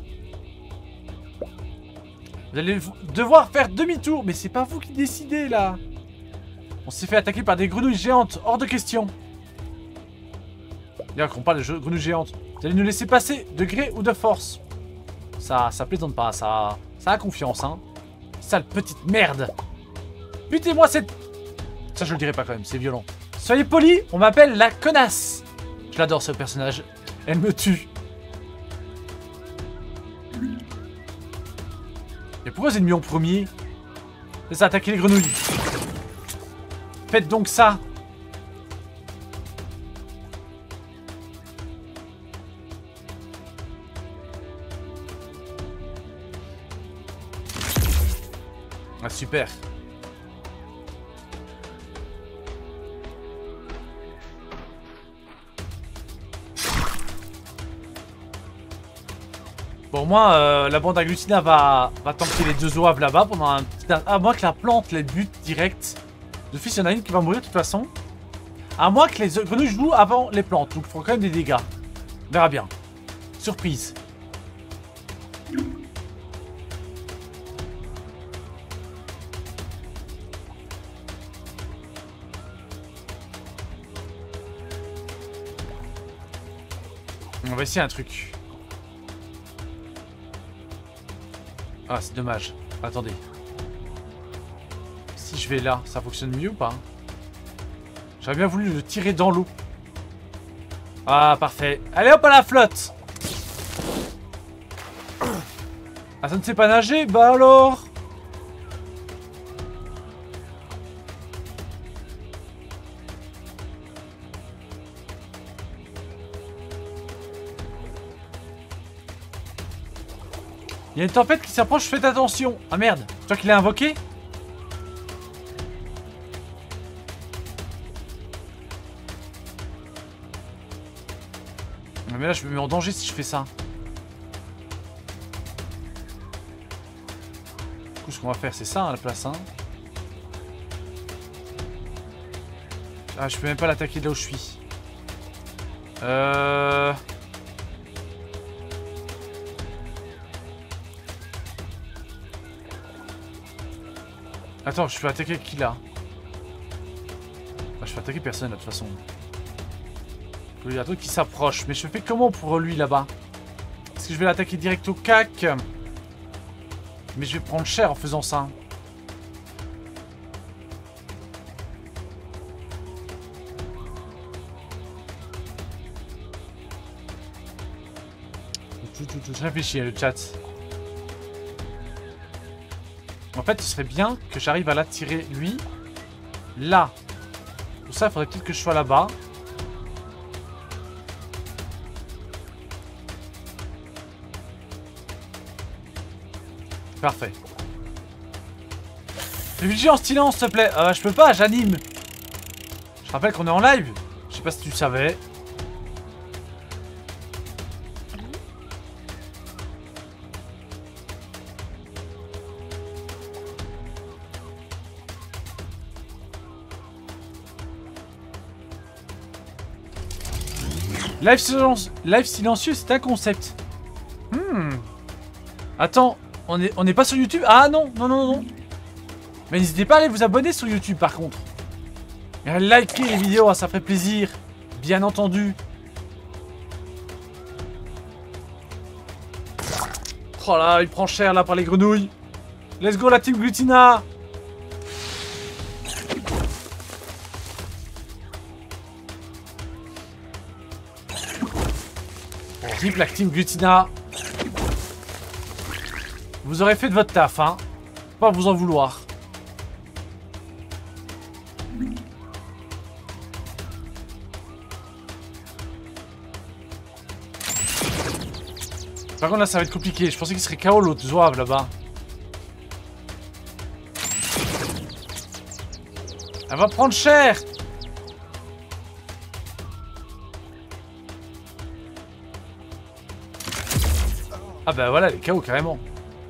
Vous allez devoir faire demi-tour. Mais c'est pas vous qui décidez, là. On s'est fait attaquer par des grenouilles géantes. Hors de question. D'ailleurs, qu'on parle de grenouilles géantes. Vous allez nous laisser passer de gré ou de force. Ça, ça plaisante pas, ça, ça a confiance, hein. Sale petite merde. Butez-moi cette... Ça, je le dirai pas quand même, c'est violent. Soyez polis, on m'appelle la connasse. Je l'adore, ce personnage. Elle me tue. Et pourquoi c'est mis en premier? C'est ça, attaquer les grenouilles. Faites donc ça. Ah, super. Bon, moi, euh, la bande agglutina va, va tanker les deux zouaves là-bas pendant un petit... À moins que la plante les bute direct. De fils, il y en a une qui va mourir de toute façon. À moins que les grenouilles jouent avant les plantes. Donc, il faut quand même des dégâts. On verra bien. Surprise. On va essayer un truc. Ah, c'est dommage. Attendez. Si je vais là, ça fonctionne mieux ou pas? J'aurais bien voulu le tirer dans l'eau. Ah, parfait. Allez hop à la flotte. Ah, ça ne sait pas nager? Bah alors. Il y a une tempête qui s'approche, faites attention. Ah merde, c'est toi qui l'as invoqué? Mais là je me mets en danger si je fais ça. Du coup ce qu'on va faire c'est ça à la place, hein. Ah je peux même pas l'attaquer de là où je suis. Euh... Attends, je peux attaquer qui là? Ah, je peux attaquer personne là, de toute façon. Il y a d'autres qui s'approchent. Mais je fais comment pour lui là-bas? Est-ce que je vais l'attaquer direct au cac? Mais je vais prendre cher en faisant ça. Je, je, je, je réfléchis, le chat. En fait, ce serait bien que j'arrive à l'attirer, lui, là. Pour ça, il faudrait peut-être que je sois là-bas. Parfait. Réfugie en silence, s'il te plaît. Euh, je peux pas, j'anime. Je rappelle qu'on est en live. Je sais pas si tu savais. Live, silence... Live silencieux, c'est un concept. Hmm. Attends, on est, on n'est pas sur YouTube? Ah non, non, non, non. Mais n'hésitez pas à aller vous abonner sur YouTube par contre. Et à liker les vidéos, ça ferait plaisir. Bien entendu. Oh là, il prend cher là par les grenouilles. Let's go la team Glutina. Rip la team Glutina. Vous aurez fait de votre taf, hein. Pas vous en vouloir. Par contre là ça va être compliqué, je pensais qu'il serait K O l'autre zouave là-bas. Elle va prendre cher. Ah bah voilà, elle est K O carrément.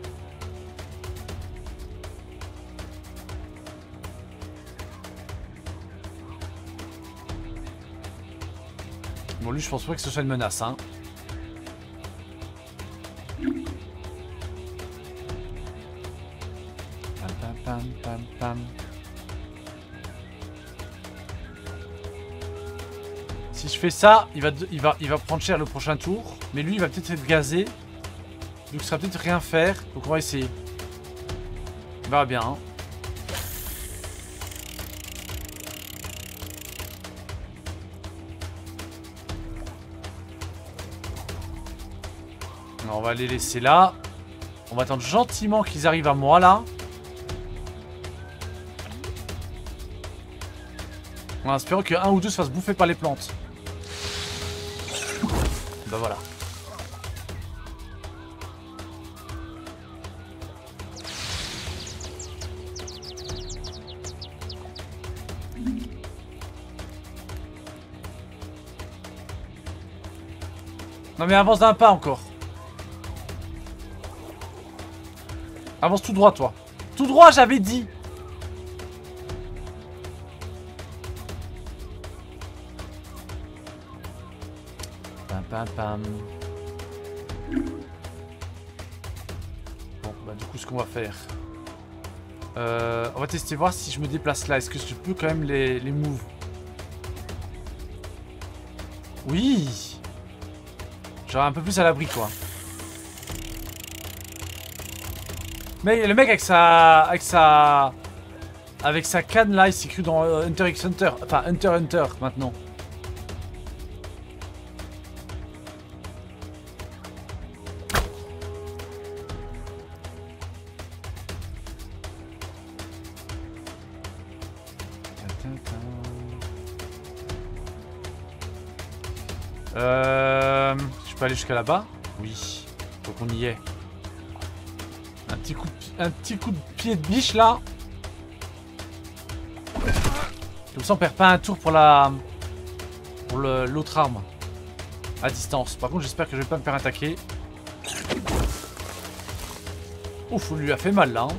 Bon lui je pense pas que ce soit une menace hein. Pam, pam, pam, pam. Si je fais ça, il va, il, va, il va prendre cher le prochain tour. Mais lui, il va peut-être être gazé. Donc ça va peut-être rien faire. Donc on va essayer. On verra bien. Hein. Alors, on va les laisser là. On va attendre gentiment qu'ils arrivent à moi là. En espérant qu'un ou deux se fassent bouffer par les plantes. Bah voilà. Non mais avance d'un pas encore. Avance tout droit toi. Tout droit j'avais dit. Pam pam pam. Bon bah du coup ce qu'on va faire. Euh, on va tester voir si je me déplace là. Est-ce que je peux quand même les, les move? Oui. Genre un peu plus à l'abri quoi. Mais le mec avec sa... Avec sa... Avec sa canne là, il s'est cru dans euh, Hunter x Hunter. Enfin Hunter x Hunter maintenant. Euh... Je peux aller jusqu'à là-bas? Oui. Donc on y est. Un petit coup de, un petit coup de pied de biche là. Comme ça on perd pas un tour pour la... Pour l'autre arme. À distance. Par contre j'espère que je vais pas me faire attaquer. Ouf, on lui a fait mal là. Hein.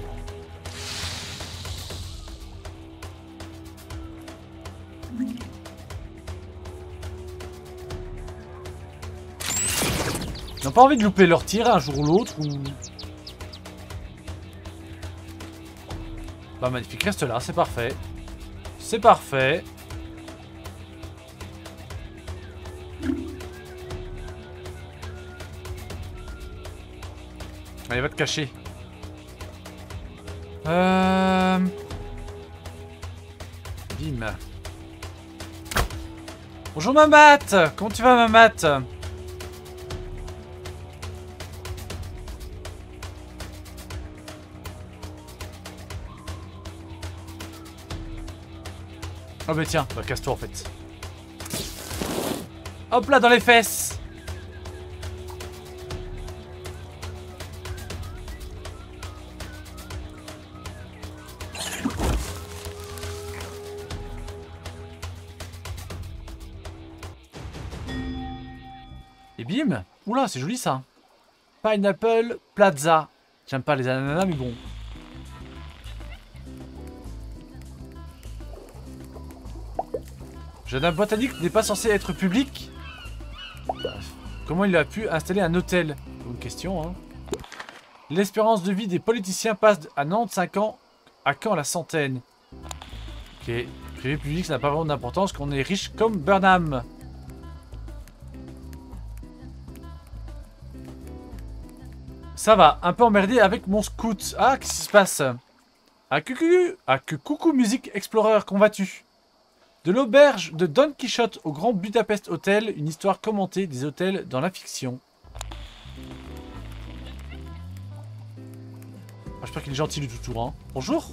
Ils n'ont pas envie de louper leur tir un jour ou l'autre ou... Bah magnifique, reste là, c'est parfait. C'est parfait. Allez, va te cacher. Euh... Bim. Bonjour Mamat. Comment tu vas Mamat? Oh bah tiens, bah, casse-toi en fait. Hop là, dans les fesses. Et bim. Oula, c'est joli ça. Pineapple Plaza. J'aime pas les ananas, mais bon. Jardin botanique n'est pas censé être public. Comment il a pu installer un hôtel? Bonne question, hein. L'espérance de vie des politiciens passe à quatre-vingt-quinze ans à quand la centaine? Ok. Privé public, ça n'a pas vraiment d'importance qu'on est riche comme Burnham. Ça va, un peu emmerdé avec mon scout. Ah, qu'est-ce qui se passe? Ah, coucou, ah, que coucou Music Explorer, qu'on vas-tu? De l'auberge de Don Quichotte au Grand Budapest Hotel, une histoire commentée des hôtels dans la fiction. Ah, j'espère qu'il est gentil du tout tour, hein. Bonjour.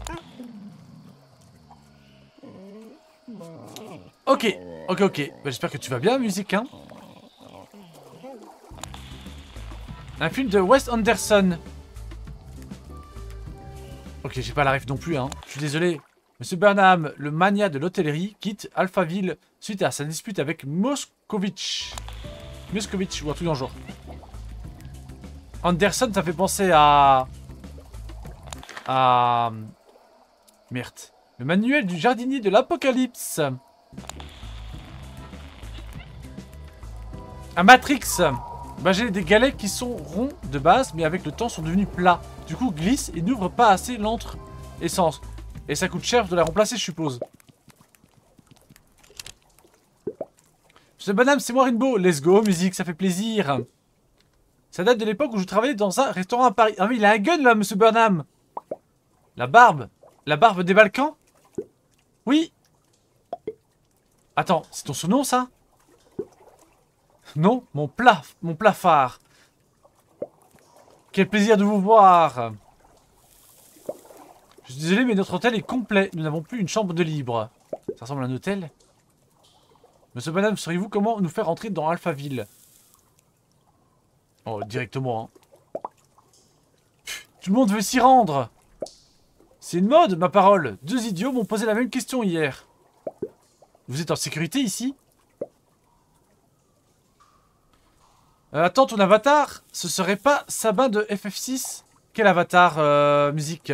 Ok, ok, ok. Bah, j'espère que tu vas bien, musique, hein. Un film de Wes Anderson. Ok, j'ai pas la ref non plus, hein. Je suis désolé. Monsieur Burnham, le mania de l'hôtellerie, quitte Alphaville suite à sa dispute avec Moscovitch. Moscovitch, ou un truc dans le genre. Anderson, ça fait penser à... À... Merde. Le manuel du jardinier de l'Apocalypse. À Matrix. Bah, j'ai des galets qui sont ronds de base, mais avec le temps sont devenus plats. Du coup, glissent et n'ouvrent pas assez l'entre essence. Et ça coûte cher de la remplacer, je suppose. Monsieur Bonhomme, c'est moi Rainbow. Let's go, musique, ça fait plaisir. Ça date de l'époque où je travaillais dans un restaurant à Paris. Ah mais il a un gun là, monsieur Burnham. La barbe. La barbe des Balkans. Oui. Attends, c'est ton surnom ça? Non, mon plat, mon plat phare. Quel plaisir de vous voir. Je suis désolé, mais notre hôtel est complet. Nous n'avons plus une chambre de libre. Ça ressemble à un hôtel. Monsieur Bonhomme, sauriez-vous comment nous faire entrer dans Alphaville? Oh, directement, hein. Pff, tout le monde veut s'y rendre. C'est une mode, ma parole. Deux idiots m'ont posé la même question hier. Vous êtes en sécurité ici? euh, Attends, ton avatar, ce serait pas Sabin de F F six? Quel avatar, euh, musique?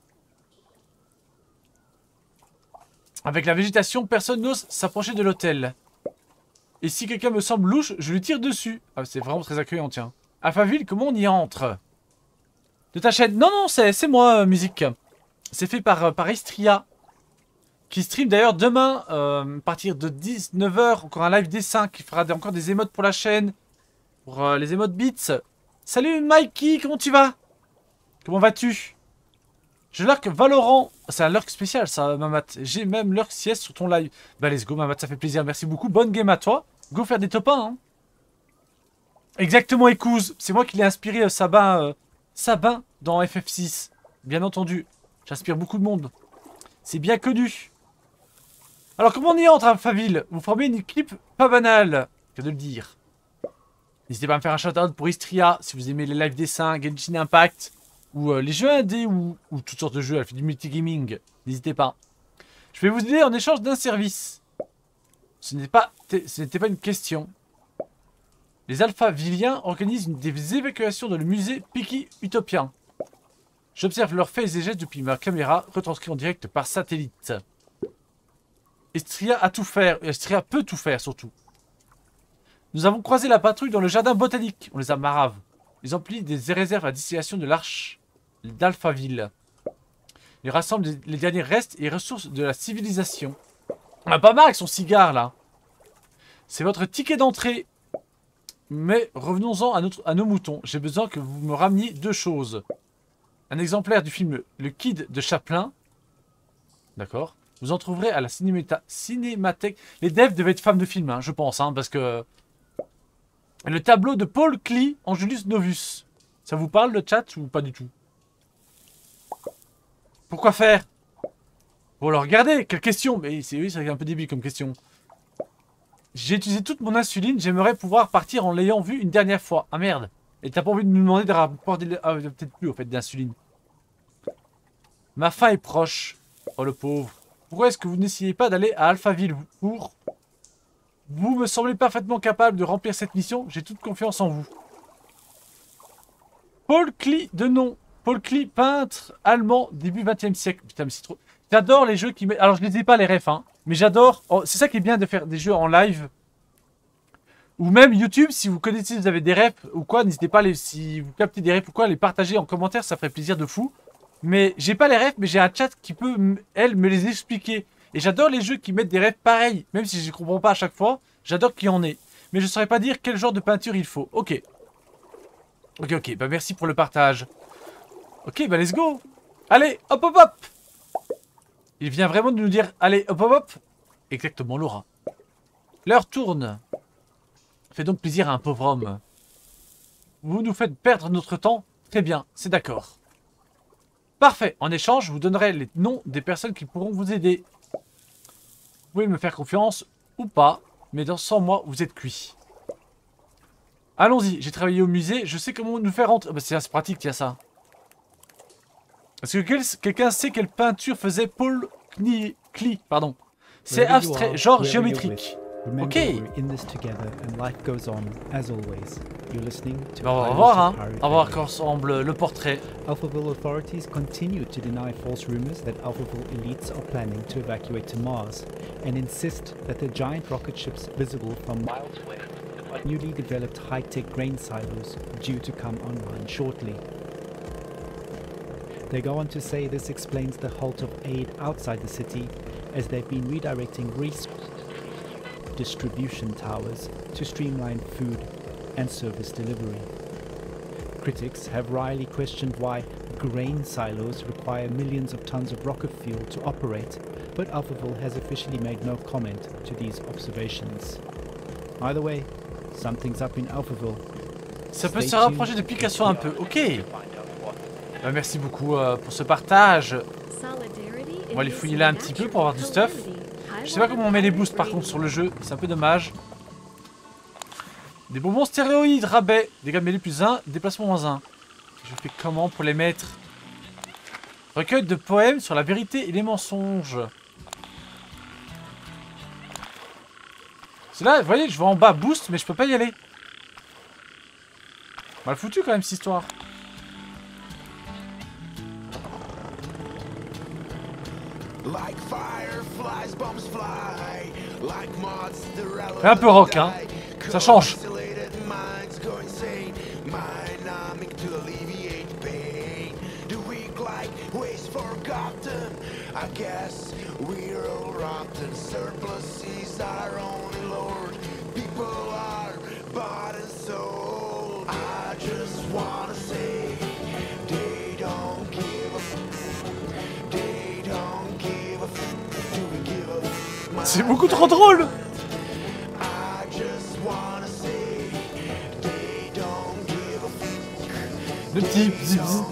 Avec la végétation, personne n'ose s'approcher de l'hôtel. Et si quelqu'un me semble louche, je lui tire dessus. Ah, c'est vraiment très accueillant, tiens. Alphaville, comment on y entre? De ta chaîne? Non, non, c'est moi, euh, musique. C'est fait par, euh, par Istria. Qui stream d'ailleurs demain, euh, à partir de dix-neuf heures, encore un live dessin qui fera des, encore des émotes pour la chaîne. Pour euh, les émotes beats. Salut Mikey, comment tu vas? Comment vas-tu? Je lurk Valorant. C'est un lurk spécial ça, Mamat. J'ai même lurk sieste sur ton live. Bah let's go Mamat, ça fait plaisir. Merci beaucoup. Bonne game à toi. Go faire des top un. Hein. Exactement, écouse. C'est moi qui l'ai inspiré euh, Sabin, euh, Sabin dans F F six. Bien entendu. J'inspire beaucoup de monde. C'est bien connu. Alors comment on y entre à Alphaville? Vous formez une équipe pas banale. Que de le dire. N'hésitez pas à me faire un shout-out pour Istria si vous aimez les live dessins, Genshin Impact. Ou euh, les jeux indés ou, ou toutes sortes de jeux, elle fait du multigaming. N'hésitez pas. Je vais vous aider en échange d'un service. Ce n'était pas, ce n'était pas une question. Les Alphavilliens organisent une, des évacuations dans le musée Piki Utopien. J'observe leurs faits et gestes depuis ma caméra, retranscrit en direct par satellite. Estria a tout faire. Estria peut tout faire surtout. Nous avons croisé la patrouille dans le jardin botanique. On les a marave. Ils emplissent des réserves à destination de l'arche d'Alphaville. Ils rassemblent les, les derniers restes et ressources de la civilisation. On a pas mal avec son cigare là. C'est votre ticket d'entrée. Mais revenons-en à, notre, à nos moutons. J'ai besoin que vous me rameniez deux choses. Un exemplaire du film Le Kid de Chaplin. D'accord. Vous en trouverez à la cinémata cinémathèque. Les devs devaient être fans de film, hein, je pense, hein, parce que... Le tableau de Paul Klee en Julius Novus. Ça vous parle le chat ou pas du tout? Pourquoi faire? Bon alors regardez, quelle question. Mais c'est oui, c'est un peu débile comme question. J'ai utilisé toute mon insuline, j'aimerais pouvoir partir en l'ayant vu une dernière fois. Ah merde. Et t'as pas envie de nous demander de rapporter... Ah peut-être plus au fait d'insuline. Ma fin est proche. Oh le pauvre. Pourquoi est-ce que vous n'essayez pas d'aller à Alphaville pour... Vous me semblez parfaitement capable de remplir cette mission, j'ai toute confiance en vous. Paul Klee de nom. Paul Klee, peintre allemand, début vingtième siècle. Putain mais c'est trop... J'adore les jeux qui mettent... Alors je les ai pas les refs hein. Mais j'adore... Oh, c'est ça qui est bien de faire des jeux en live. Ou même YouTube, si vous connaissez, vous avez des refs ou quoi, n'hésitez pas, les... si vous captez des refs ou quoi, les partager en commentaire, ça ferait plaisir de fou. Mais j'ai pas les refs, mais j'ai un chat qui peut, elle, me les expliquer. Et j'adore les jeux qui mettent des refs pareils, même si je ne comprends pas à chaque fois. J'adore qu'il y en ait. Mais je ne saurais pas dire quel genre de peinture il faut. Ok. Ok, ok. Bah merci pour le partage. Ok, bah let's go. Allez, hop, hop, hop. Il vient vraiment de nous dire, allez, hop, hop, hop. Exactement, Laura. L'heure tourne. Fait donc plaisir à un pauvre homme. Vous nous faites perdre notre temps. Très bien, c'est d'accord. Parfait. En échange, je vous donnerai les noms des personnes qui pourront vous aider. Vous pouvez me faire confiance ou pas, mais dans cent mois, vous êtes cuit. Allons-y, j'ai travaillé au musée, je sais comment nous faire rentrer. Bah, c'est pratique, il y a ça. Est-ce que quel... quelqu'un sait quelle peinture faisait Paul Klee, pardon. C'est abstrait, genre géométrique. Ok. On va voir, hein. On va voir quand semble le portrait. Alphaville authorities continue to deny false rumors that Alphaville elites are planning to evacuate to Mars, and insist that the giant rocket ships visible from miles away are newly developed high-tech grain silos due to come online shortly. They go on to say this explains the halt of aid outside the city, as they've been redirecting resources distribution towers to streamline food and service delivery. Critics have wryly questioned why grain silos require millions of tons of rocket fuel to operate, but Alphaville has officially made no comment to these observations. Either way, something's up in Alphaville. Ça peut se rapprocher de Picasso un peu, ok. Bah, merci beaucoup euh, pour ce partage. On va aller fouiller là un petit peu pour avoir du stuff. Je sais pas comment on met les boosts par contre sur le jeu, c'est un peu dommage. Des bonbons stéroïdes, rabais, dégâts mêlés plus un, déplacement moins un. Je fais comment pour les mettre? Recueil de poèmes sur la vérité et les mensonges. C'est là, vous voyez, je vais en bas, boost, mais je peux pas y aller. Mal foutu quand même cette histoire. C'est un peu rock, hein. Ça change. C'est beaucoup trop drôle. Le petit zip zip.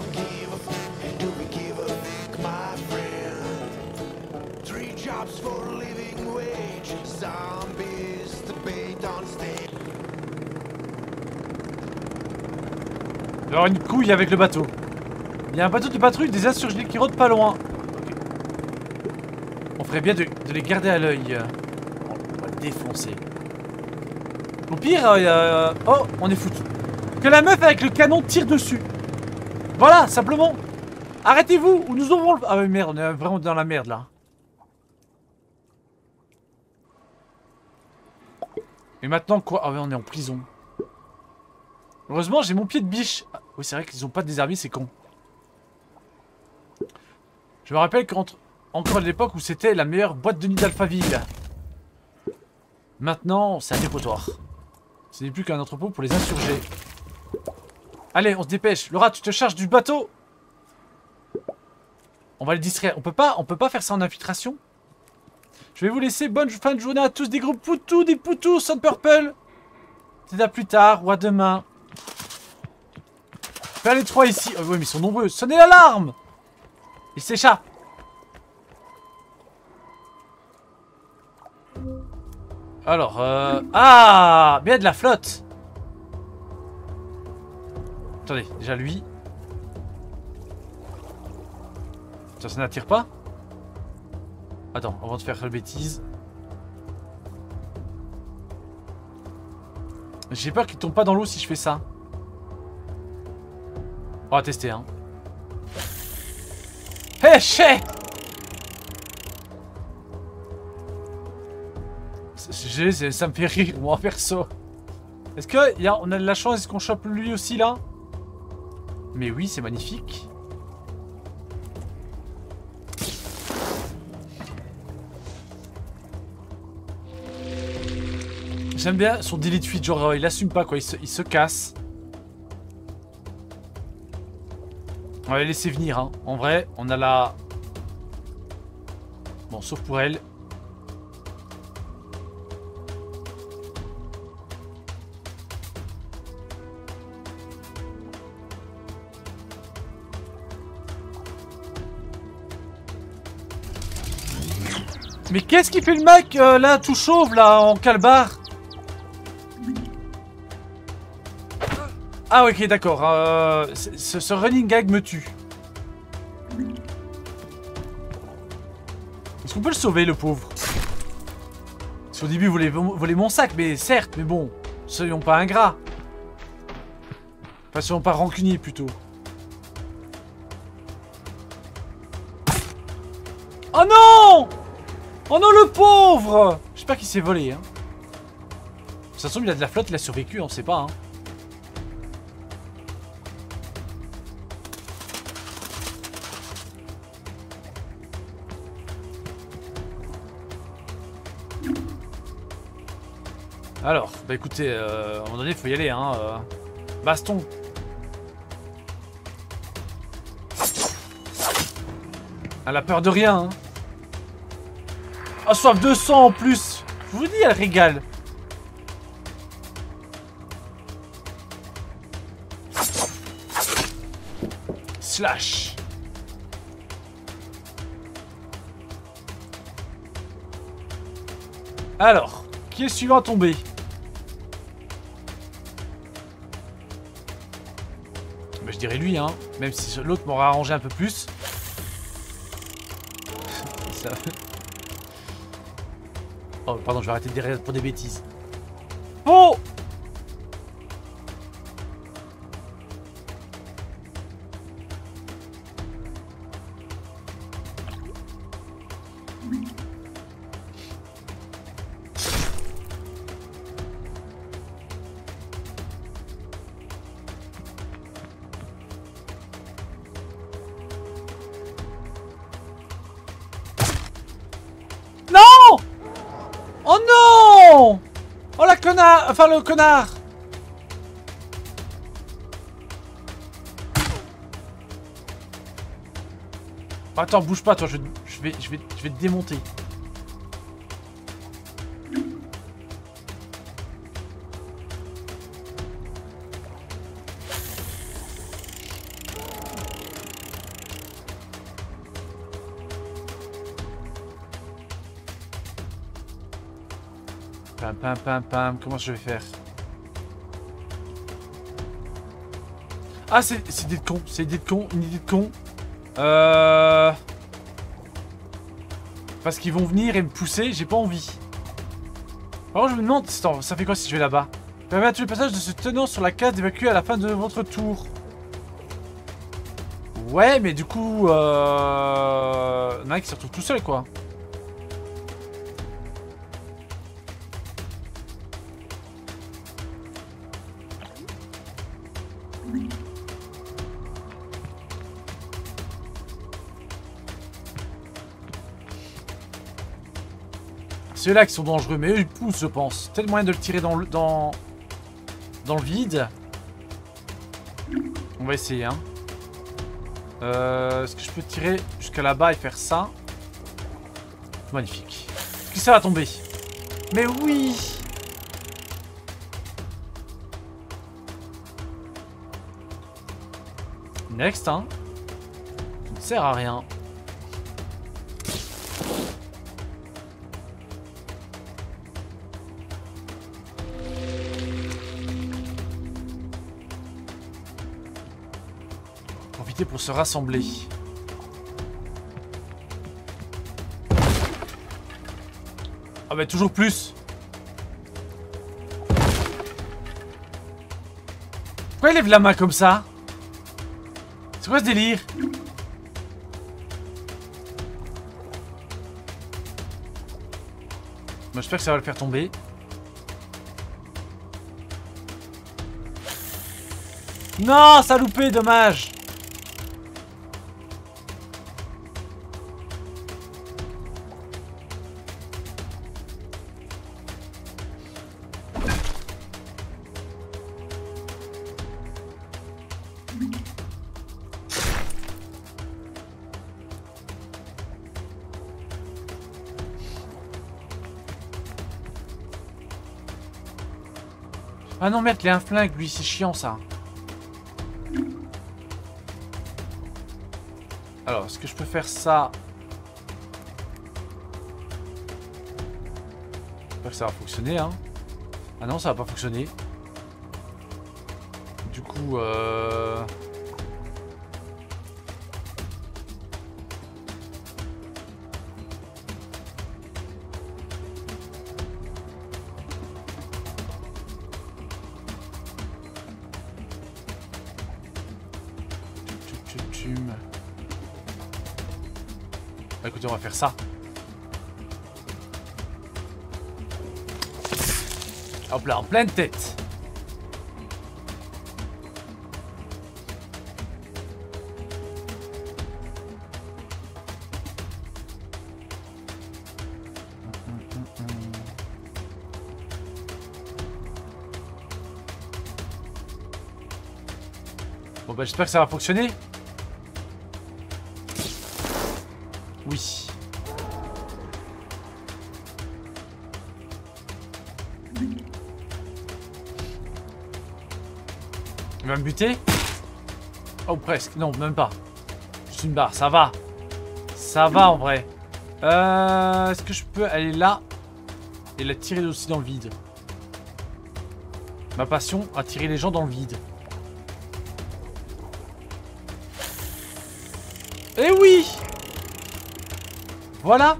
Alors une couille avec le bateau. Il y a un bateau de patrouille des insurgés qui rôdent pas loin. On ferait bien de, de les garder à l'œil. On va le défoncer. Au pire, euh, oh, on est foutu. Que la meuf avec le canon tire dessus. Voilà, simplement. Arrêtez-vous ou nous ouvrons le... Ah mais merde, on est vraiment dans la merde là. Et maintenant quoi? Ah ouais, on est en prison. Heureusement, j'ai mon pied de biche. Ah, oui, c'est vrai qu'ils ont pas de désarmé, c'est con. Je me rappelle qu'entre... Encore à l'époque où c'était la meilleure boîte de nuit d'Alphaville. Maintenant, c'est un dépotoir. Ce n'est plus qu'un entrepôt pour les insurgés. Allez, on se dépêche. Laura, tu te charges du bateau. On va les distraire. On peut pas, on peut pas faire ça en infiltration. Je vais vous laisser. Bonne fin de journée à tous. Des gros poutous, des poutous, Sun Purple. C'est à plus tard ou à demain. Faire les trois ici. Oh, oui, mais ils sont nombreux. Sonnez l'alarme. Ils s'échappent. Alors, euh... ah, bien de la flotte. Attendez, déjà lui. Ça, ça n'attire pas? Attends, avant de faire la bêtise. J'ai peur qu'il tombe pas dans l'eau si je fais ça. On va tester, hein. Hé, hey, chais! Ça me fait rire, moi, perso. Est-ce que y a, on a de la chance, est-ce qu'on chope lui aussi, là? Mais oui, c'est magnifique. J'aime bien son délit de fuite, genre, il assume pas, quoi, il se, il se casse. On va la laisser venir, hein. En vrai, on a la... Bon, sauf pour elle. Mais qu'est-ce qu'il fait le mec, euh, là, tout chauve, là, en calbar? Ah, ok, d'accord. Euh, ce, ce running gag me tue. Est-ce qu'on peut le sauver, le pauvre? Parce qu'au début, vous voulez voler mon sac, mais certes, mais bon, soyons pas ingrats. Enfin, soyons pas rancuniers, plutôt. Oh non! Oh non, le pauvre! J'espère qu'il s'est volé, hein. De toute façon, il a de la flotte, il a survécu, on sait pas, hein. Alors, bah écoutez, euh, à un moment donné, il faut y aller, hein. Euh, baston. Elle a peur de rien, hein. Ah, soif de sang en plus. Je vous dis, elle régale. Slash. Alors, qui est le suivant à tomber? Bah, je dirais lui, hein. Même si l'autre m'aura arrangé un peu plus. Ça... Oh, pardon, je vais arrêter de dire pour des bêtises. Oh! Oh non! Oh la connard! Enfin le connard! Attends, bouge pas toi, je, je, vais, je, vais, je vais te démonter. Pam pam pam pam, comment je vais faire? Ah, c'est une idée de con, c'est une idée de con, une idée de con. Euh... Parce qu'ils vont venir et me pousser, j'ai pas envie. Alors je me demande, ça fait quoi si je vais là-bas? Permet à tous les passages de se tenir sur la case d'évacuer à la fin de votre tour. Ouais, mais du coup, euh... il y en a qui se retrouvent tout seul, quoi. Ceux-là qui sont dangereux, mais eux ils poussent, je pense. Peut-être moyen de le tirer dans le, dans... dans le vide. On va essayer, hein. Euh, Est-ce que je peux tirer jusqu'à là-bas et faire ça? Magnifique. Est-ce que ça va tomber? Mais oui! Next, hein. Ça ne sert à rien. profiter pour se rassembler. Ah bah toujours plus. Pourquoi il lève la main comme ça? C'est quoi ce délire? Moi j'espère que ça va le faire tomber. Non, ça a loupé, dommage. Ah non merde, il a un flingue lui, c'est chiant ça. Alors, est-ce que je peux faire ça? J'espère que ça va fonctionner, hein. Ah non, ça va pas fonctionner. Du coup, euh... Bah, écoutez, on va faire ça. Hop là, en pleine tête. Bon bah j'espère que ça va fonctionner. Oui. Il va me buter? Oh presque, non même pas. Juste une barre, ça va. Ça va en vrai. Euh, Est-ce que je peux aller là et la tirer aussi dans le vide? Ma passion, à tirer les gens dans le vide. Eh oui! Voilà!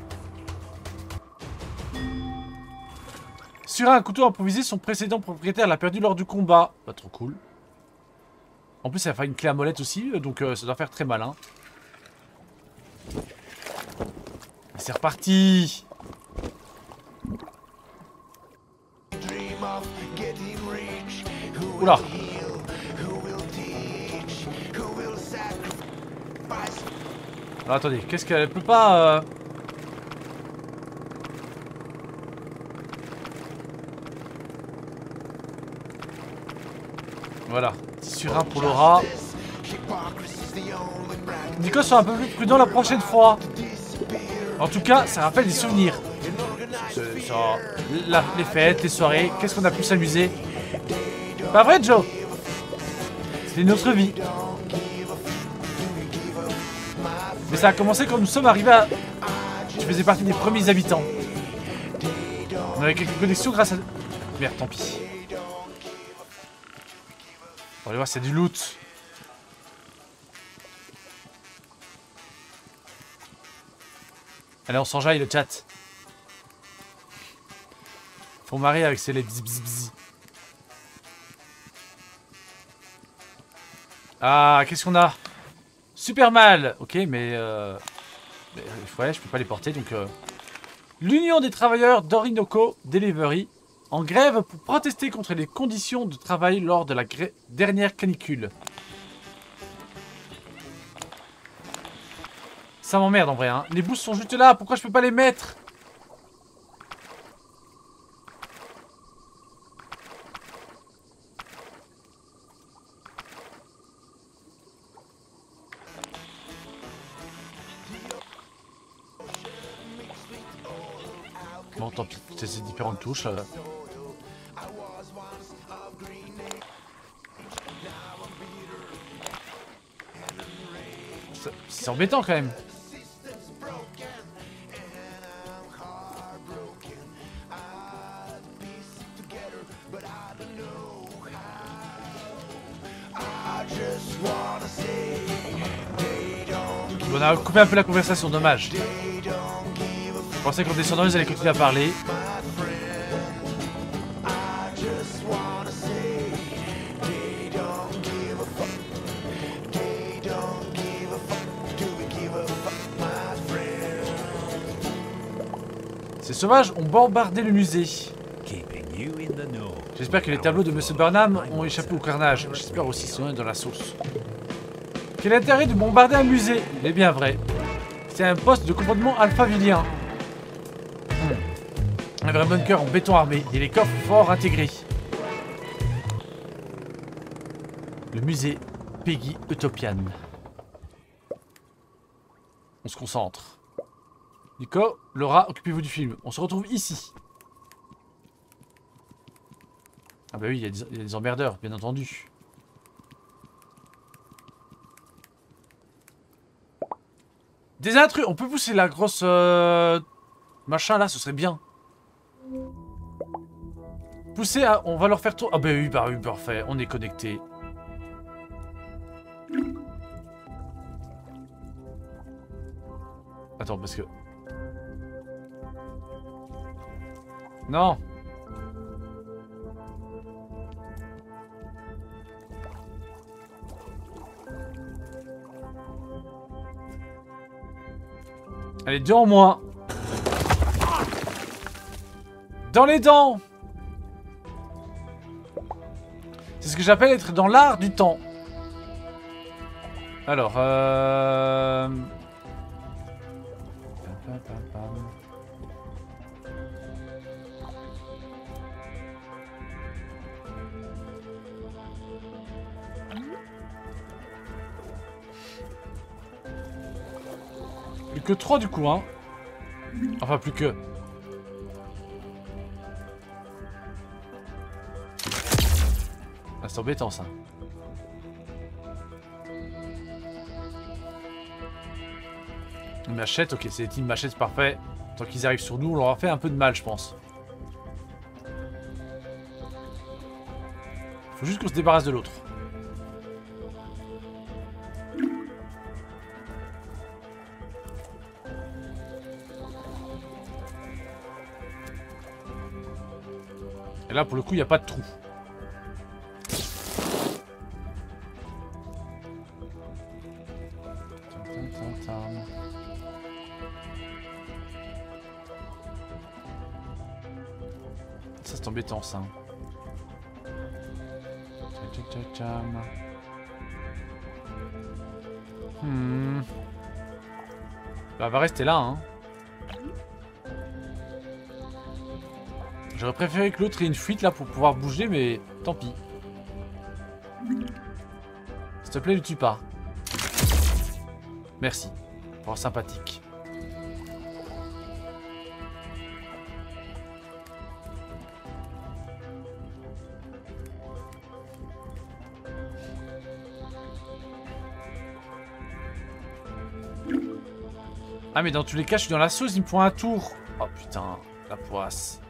Sur un couteau improvisé, son précédent propriétaire l'a perdu lors du combat. Pas trop cool. En plus, ça fait une clé à molette aussi, donc euh, ça doit faire très mal. Hein. C'est reparti! Oula! Alors attendez, qu'est-ce qu'elle peut pas... Euh... Voilà, sur un pour Laura. Nico sera un peu plus prudent la prochaine fois. En tout cas, ça rappelle des souvenirs. Ça, la, les fêtes, les soirées, qu'est-ce qu'on a pu s'amuser. Pas vrai, Joe? C'était notre vie. Mais ça a commencé quand nous sommes arrivés à... Je faisais partie des premiers habitants. On avait quelques connexions grâce à... Merde, tant pis. On va aller voir s'il y a du loot. Allez, on s'enjaille le chat. Faut marrer avec ces les bzz bzz bzz. Ah, qu'est-ce qu'on a? Super mal. Ok, mais... Euh... mais ouais, je peux pas les porter, donc... Euh... L'Union des travailleurs d'Orinoco Delivery en grève pour protester contre les conditions de travail lors de la dernière canicule. Ça m'emmerde en vrai, hein. Les boosts sont juste là, pourquoi je peux pas les mettre? Bon, tant pis, c'est ces différentes touches. Euh... C'est embêtant quand même. I just wanna say On a coupé un peu la conversation, dommage. Je pensais qu'en descendant, ils allaient continuer à parler. Ces sauvages ont bombardé le musée. J'espère que les tableaux de Monsieur Burnham ont échappé au carnage. J'espère aussi qu'ils sont dans la sauce. Quel intérêt de bombarder un musée? Il est bien vrai. C'est un poste de commandement alphavilien. Hmm. Un vrai bunker en béton armé et les coffres forts intégrés. Le musée Peggy Utopian. On se concentre. Nico, Laura, occupez-vous du film. On se retrouve ici. Ah bah oui, il y, y a des emmerdeurs, bien entendu. Des intrus. On peut pousser la grosse... Euh, machin là, ce serait bien. Pousser à... On va leur faire tour... Ah bah oui, bah oui, parfait. On est connecté. Attends, parce que... Non. Allez, deux en moins. Dans les dents. C'est ce que j'appelle être dans l'art du temps. Alors, euh... Plus que trois du coup, hein. Enfin, plus que... Ah, c'est embêtant, ça. Une machette, ok, c'est une machette, parfait. Tant qu'ils arrivent sur nous, on leur a fait un peu de mal, je pense. Faut juste qu'on se débarrasse de l'autre. Et là, pour le coup, il n'y a pas de trou. Ça, c'est embêtant, ça. Hmm. Bah, elle va rester là, hein. J'aurais préféré que l'autre ait une fuite là pour pouvoir bouger, mais tant pis. S'il te plaît, ne tue pas. Merci. Pour avoir sympathique. Ah mais dans tous les cas, je suis dans la sauce, il me faut un tour. Oh putain, la poisse.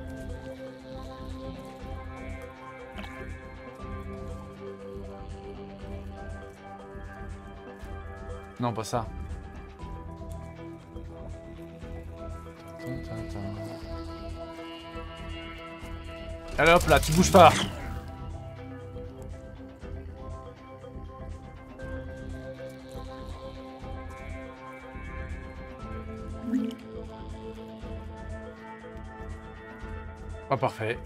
Non, pas ça. Allez hop là, tu bouges pas. Oh, parfait.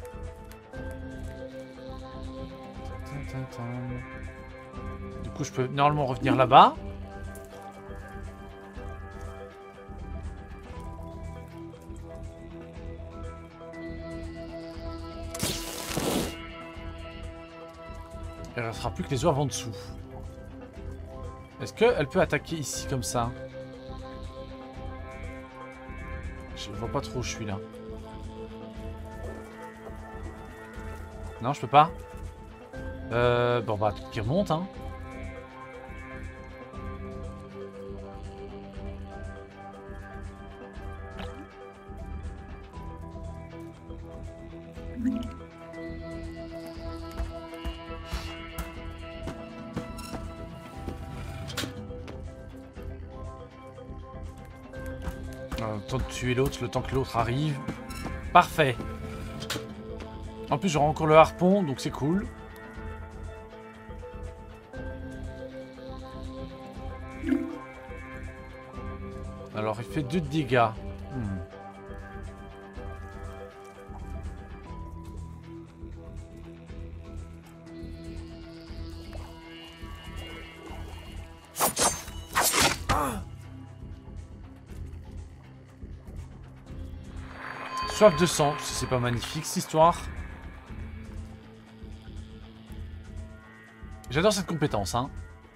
Du coup, je peux normalement revenir là-bas. Il ne restera plus que les oeufs en dessous. Est-ce qu'elle peut attaquer ici comme ça? Je ne vois pas trop où je suis là. Non, je peux pas. Euh, bon bah, qui remonte, hein. temps de tuer l'autre, le temps que l'autre arrive. Parfait. En plus, j'aurai encore le harpon, donc c'est cool. Alors, il fait deux de dégâts. Hmm. Soif de sang, si c'est pas magnifique cette histoire. J'adore cette compétence, hein.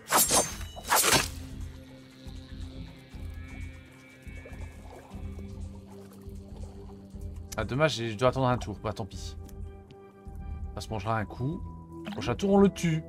Ah, dommage, je dois attendre un tour. Bah, tant pis. Ça se mangera un coup. Prochain tour, on le tue.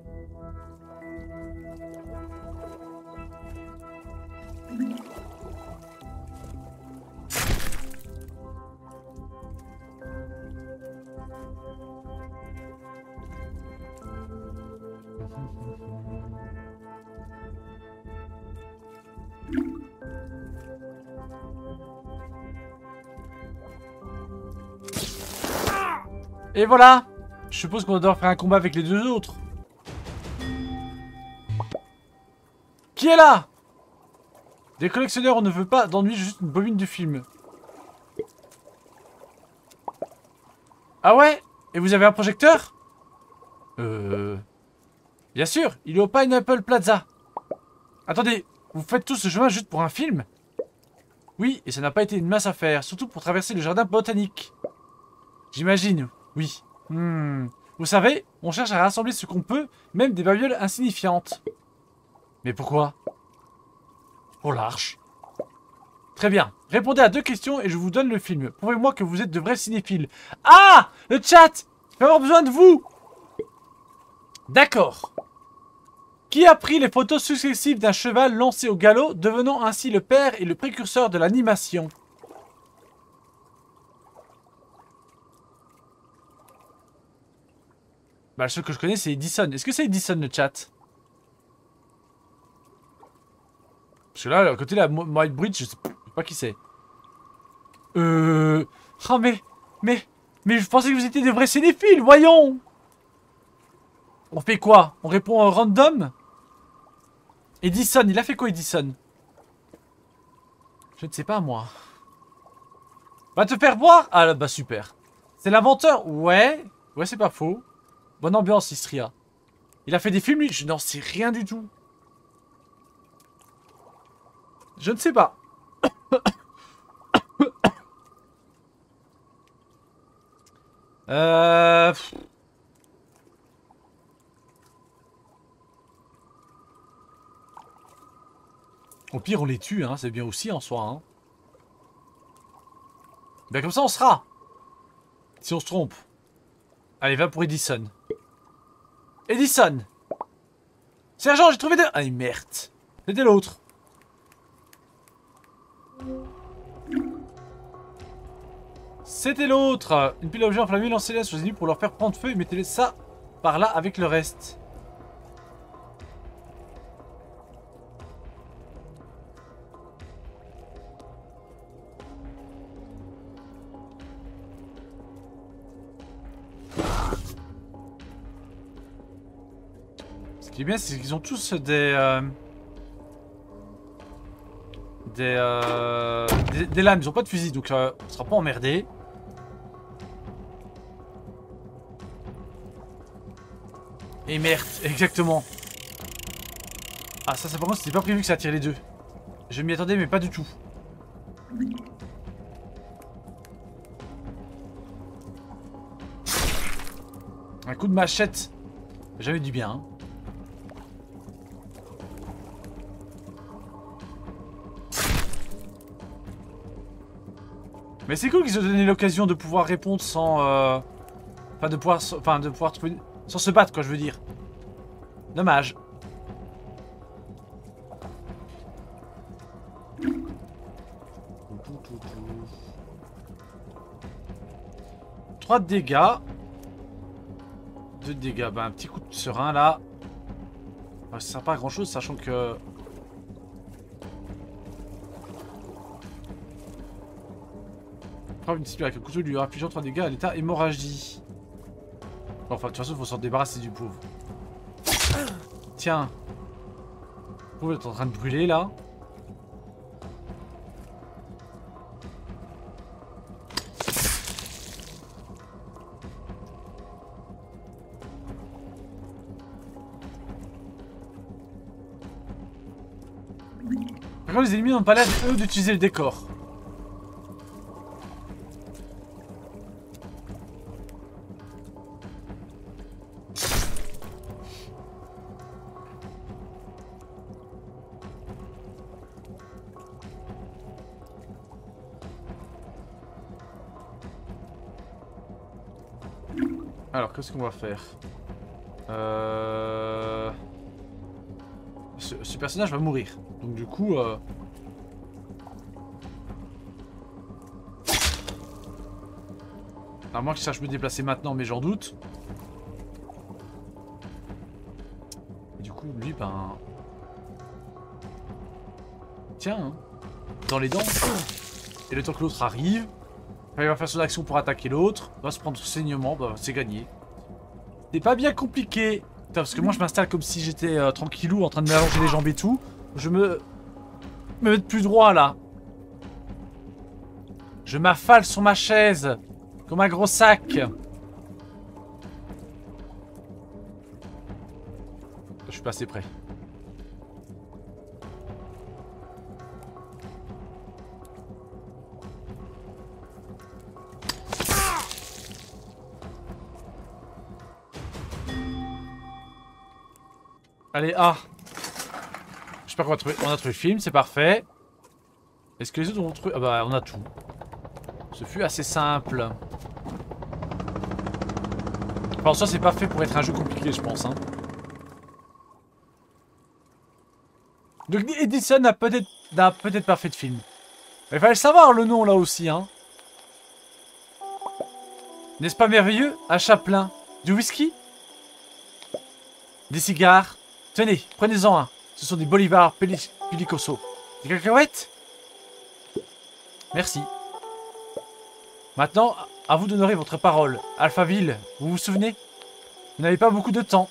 Et voilà. Je suppose qu'on doit faire un combat avec les deux autres. Qui est là? Des collectionneurs, on ne veut pas d'ennui, juste une bobine de film. Ah ouais? Et vous avez un projecteur? Euh... Bien sûr, il est au Pineapple Plaza. Attendez, vous faites tout ce chemin juste pour un film? Oui, et ça n'a pas été une mince affaire, surtout pour traverser le jardin botanique. J'imagine, oui. Hmm. Vous savez, on cherche à rassembler ce qu'on peut, même des babioles insignifiantes. Mais pourquoi? Pour l'arche. Très bien. Répondez à deux questions et je vous donne le film. Prouvez-moi que vous êtes de vrais cinéphiles. Ah! Le chat! Je vais avoir besoin de vous! D'accord. Qui a pris les photos successives d'un cheval lancé au galop, devenant ainsi le père et le précurseur de l'animation? Bah, le seul que je connais, c'est Edison. Est-ce que c'est Edison, le chat? Parce que là, à côté de la White Bridge, je sais pas qui c'est. Euh... Ah, mais... Mais... Mais je pensais que vous étiez des vrais cinéphiles, voyons! On fait quoi? On répond en random? Edison, il a fait quoi, Edison? Je ne sais pas, moi. Va te faire boire? Ah, bah, super. C'est l'inventeur? Ouais. Ouais, c'est pas faux. Bonne ambiance, Istria. Il a fait des films, lui? Je n'en sais rien du tout. Je ne sais pas. euh... Au pire, on les tue, hein. C'est bien aussi en soi. Hein. Ben comme ça, on sera. Si on se trompe. Allez, va pour Edison. Edison! Sergent, j'ai trouvé deux... Ah, merde. C'était l'autre. C'était l'autre. Une pile d'objets enflammés, lancez-les sur les ennemis pour leur faire prendre feu et mettez-les ça par là avec le reste. Ce qui est bien, c'est qu'ils ont tous des... Euh, des, euh, des... Des lames, ils ont pas de fusil, donc euh, on sera pas emmerdé. Et merde, exactement. Ah ça, ça par contre, c'était pas prévu que ça attire les deux. Je m'y attendais, mais pas du tout. Un coup de machette. Jamais du bien. Hein. Mais c'est cool qu'ils ont donné l'occasion de pouvoir répondre sans... Euh... Enfin, de pouvoir... Enfin, de pouvoir trouver... Sans se battre, quoi, je veux dire. Dommage. trois de dégâts. deux de dégâts. Bah, un petit coup de serein, là. Bah, ça sert pas à grand-chose, sachant que... Frappe une cible avec un couteau lui infligeant trois dégâts à l'état hémorragie. Bon, enfin, de toute façon, il faut s'en débarrasser du pauvre. Tiens. Le pauvre est en train de brûler là. Par contre, les ennemis n'ont pas l'air, eux, d'utiliser le décor. Alors, qu'est-ce qu'on va faire? Euh... Ce, ce personnage va mourir. Donc du coup... Euh... À moins que je sache me déplacer maintenant, mais j'en doute. Et du coup, lui, ben... Tiens, hein. Dans les dents. Et le temps que l'autre arrive... Il va faire son action pour attaquer l'autre. Il va se prendre son saignement, bah, c'est gagné. C'est pas bien compliqué. Putain, parce que moi je m'installe comme si j'étais euh, tranquillou en train de m'allonger les jambes et tout. Je me... me mettre plus droit là. Je m'affale sur ma chaise. Comme un gros sac. Je suis pas assez près. Allez, ah. J'espère qu'on va trouver... On a trouvé le film, c'est parfait. Est-ce que les autres ont trouvé... Ah bah, on a tout. Ce fut assez simple. Enfin, en soi, c'est pas fait pour être un jeu compliqué, je pense. Hein. Donc, Edison n'a peut-être peut-être pas fait de film. Mais il fallait savoir le nom, là aussi. Hein. N'est-ce pas merveilleux? Un chat plein. Du whisky? Des cigares? Tenez, prenez-en un. Ce sont des bolivars pelicoso. Des cacahuètes? Merci. Maintenant, à vous d'honorer votre parole. Alphaville, vous vous souvenez? Vous n'avez pas beaucoup de temps.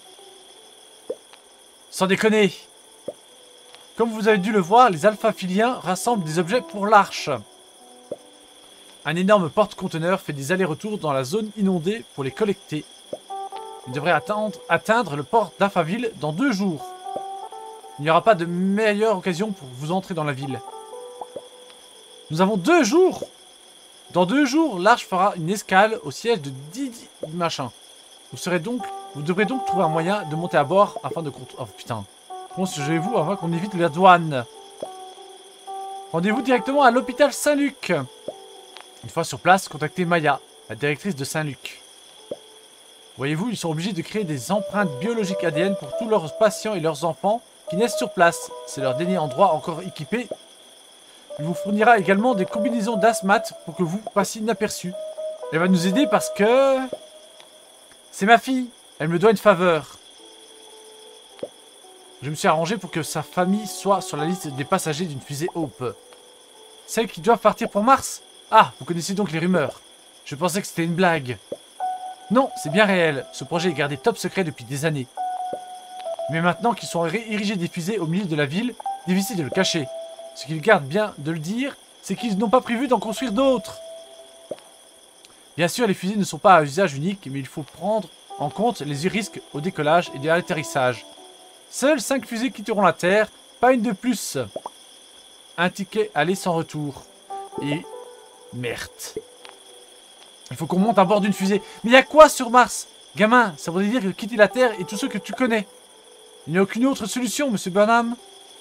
Sans déconner. Comme vous avez dû le voir, les alphaphiliens rassemblent des objets pour l'arche. Un énorme porte-conteneur fait des allers-retours dans la zone inondée pour les collecter. Il devrait attendre, atteindre le port d'Alphaville dans deux jours. Il n'y aura pas de meilleure occasion pour vous entrer dans la ville. Nous avons deux jours. Dans deux jours, l'arche fera une escale au siège de Didi machin. Vous serez donc, vous devrez donc trouver un moyen de monter à bord afin de contrôler. Oh putain. Comment vous afin qu'on évite la douane. Rendez-vous directement à l'hôpital Saint-Luc. Une fois sur place, contactez Maya, la directrice de Saint-Luc. Voyez-vous, ils sont obligés de créer des empreintes biologiques A D N pour tous leurs patients et leurs enfants qui naissent sur place. C'est leur dernier endroit encore équipé. Il vous fournira également des combinaisons d'asthmate pour que vous passiez inaperçu. Elle va nous aider parce que... C'est ma fille. Elle me doit une faveur. Je me suis arrangé pour que sa famille soit sur la liste des passagers d'une fusée Hope. Celle qui doit partir pour Mars? Ah, vous connaissez donc les rumeurs. Je pensais que c'était une blague. Non, c'est bien réel. Ce projet est gardé top secret depuis des années. Mais maintenant qu'ils sont érigés des fusées au milieu de la ville, difficile de le cacher. Ce qu'ils gardent bien de le dire, c'est qu'ils n'ont pas prévu d'en construire d'autres. Bien sûr, les fusées ne sont pas à usage unique, mais il faut prendre en compte les risques au décollage et à l'atterrissage. Seules cinq fusées quitteront la Terre, pas une de plus. Un ticket aller sans retour. Et... merde. Il faut qu'on monte à bord d'une fusée. Mais il y a quoi sur Mars? Gamin, ça voudrait dire que quitter la Terre et tous ceux que tu connais. Il n'y a aucune autre solution, monsieur Burnham.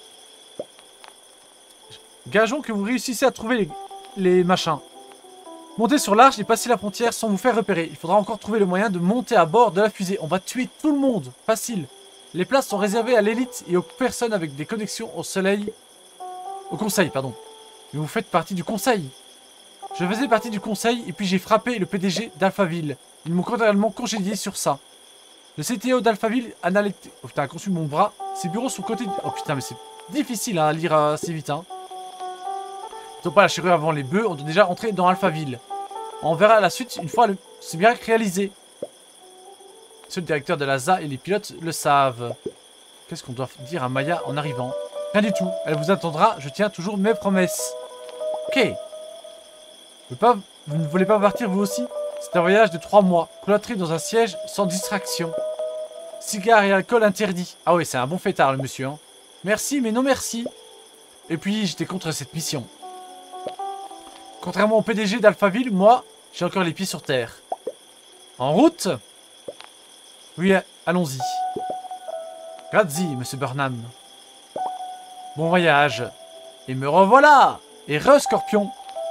Gageons que vous réussissez à trouver les, les machins. Montez sur l'arche et passez la frontière sans vous faire repérer. Il faudra encore trouver le moyen de monter à bord de la fusée. On va tuer tout le monde. Facile. Les places sont réservées à l'élite et aux personnes avec des connexions au soleil. Au conseil, pardon. Mais vous faites partie du conseil. Je faisais partie du conseil et puis j'ai frappé le P D G d'Alphaville. Ils m'ont totalement congédié sur ça. Le C T O d'Alphaville analyse... Oh putain, a conçu mon bras. Ses bureaux sont côté... Oh putain, mais c'est difficile hein, à lire assez vite. Hein. Ils n'ont pas la chirure avant les bœufs, on doit déjà entrer dans Alphaville. On verra la suite une fois le... ce miracle réalisé. Seul le directeur de la Z A et les pilotes le savent. Qu'est-ce qu'on doit dire à Maya en arrivant? Rien du tout. Elle vous attendra. Je tiens toujours mes promesses. Ok. Vous, pas... vous ne voulez pas partir vous aussi? C'est un voyage de trois mois. Cloîtré dans un siège sans distraction. Cigares et alcool interdits. Ah oui, c'est un bon fêtard le monsieur. Hein. Merci, mais non merci. Et puis, j'étais contre cette mission. Contrairement au P D G d'Alphaville, moi, j'ai encore les pieds sur terre. En route? Oui, allons-y. Grazie, monsieur Burnham. Bon voyage. Et me revoilà. Et re-scorpion.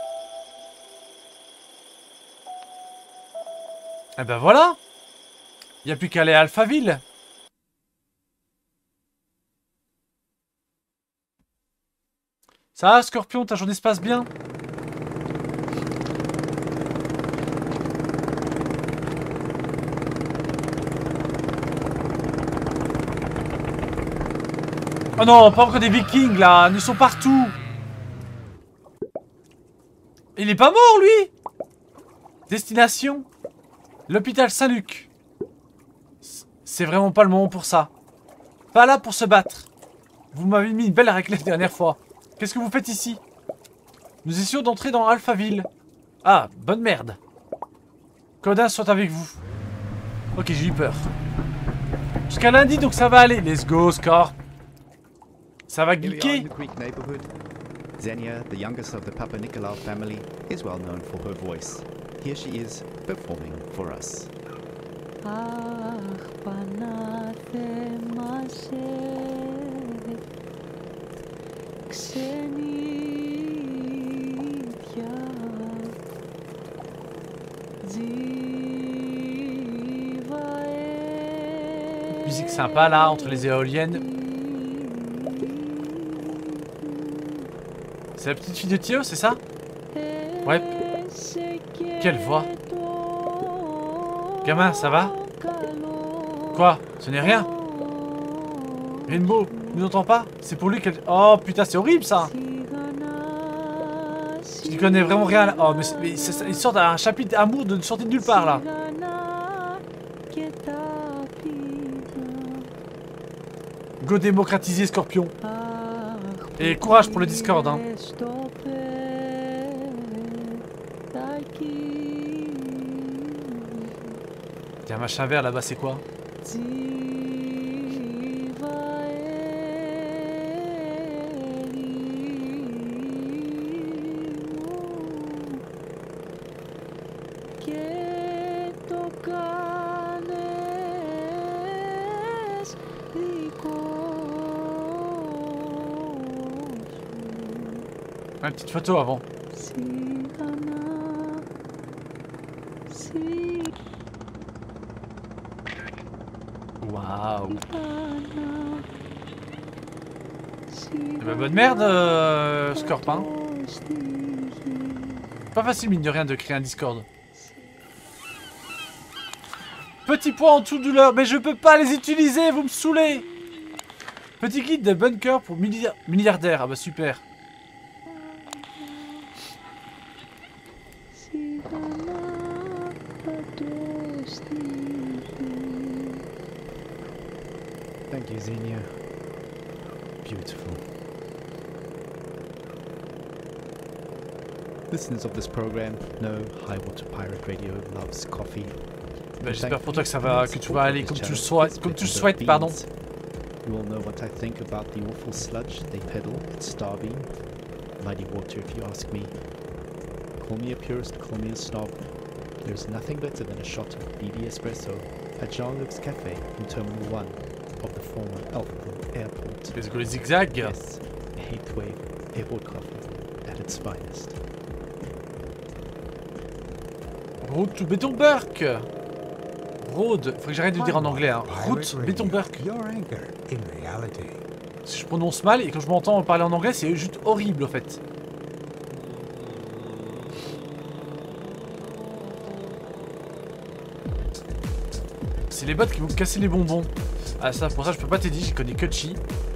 Eh ben voilà. Il n'y a plus qu'à aller à Alphaville. Ça va, Scorpion, ta journée se passe bien? Oh non, pas encore des vikings là, ils sont partout. Il est pas mort lui. Destination l'hôpital Saint-Luc. C'est vraiment pas le moment pour ça. Pas là pour se battre. Vous m'avez mis une belle raclée la dernière fois. Qu'est-ce que vous faites ici? Nous essayons d'entrer dans Alphaville. Ah, bonne merde. Codin soit avec vous. Ok, j'ai eu peur. Jusqu'à lundi, donc ça va aller. Let's go, Scorp. Ça va geeker. Xenia, the youngest of the Papa Nicolau family, is well known for her voice. Here she is, performing for us. Αχ, Πανάθεμασέ, ξενίδια, τζίβαε. Musique sympa là, entre les éoliennes. C'est la petite fille de Théo, c'est ça? Ouais. Quelle voix. Gamin, ça va? Quoi? Ce n'est rien. Rainbow, ne n'entends pas? C'est pour lui qu'elle... Oh putain, c'est horrible ça. Je ne connais vraiment rien là. Oh mais, mais il sort d'un chapitre d'amour de sortie de nulle part là. Go démocratiser Scorpion. Et courage pour le Discord hein. Tiens, machin vert là-bas, c'est quoi? Une petite photo avant. Waouh. Eh ben, bonne merde, euh, Scorp, hein. Pas facile, mine de rien, de créer un Discord. Petit point en dessous de l'heure, mais je peux pas les utiliser, vous me saoulez. Petit guide de bunker pour milliard milliardaires, ah bah super. Thank you, Xenia. Beautiful. Listeners of this program know High Water Pirate Radio loves coffee. Bah, j'espère pour toi que ça va, que tu vas aller comme tu le souhaites, comme tu le souhaites, pardon. You all know what I think about the awful sludge they peddle at Starbeam. Mighty water, if you ask me. Call me a purist, call me a snob. There's nothing better than a shot of B D Espresso at Jean-Luc's Cafe in Terminal one of the former Elfville Airport. Let's go les zigzags. Yes, eighth wave airport coffee at its finest. Route to Betonburg. Road, faut que j'arrête de le dire en anglais, hein. Route Betonburg. Si je prononce mal et quand je m'entends parler en anglais, c'est juste horrible en fait. C'est les bots qui vont casser les bonbons. Ah ça, pour ça je peux pas t'aider, j'y connais que Chi.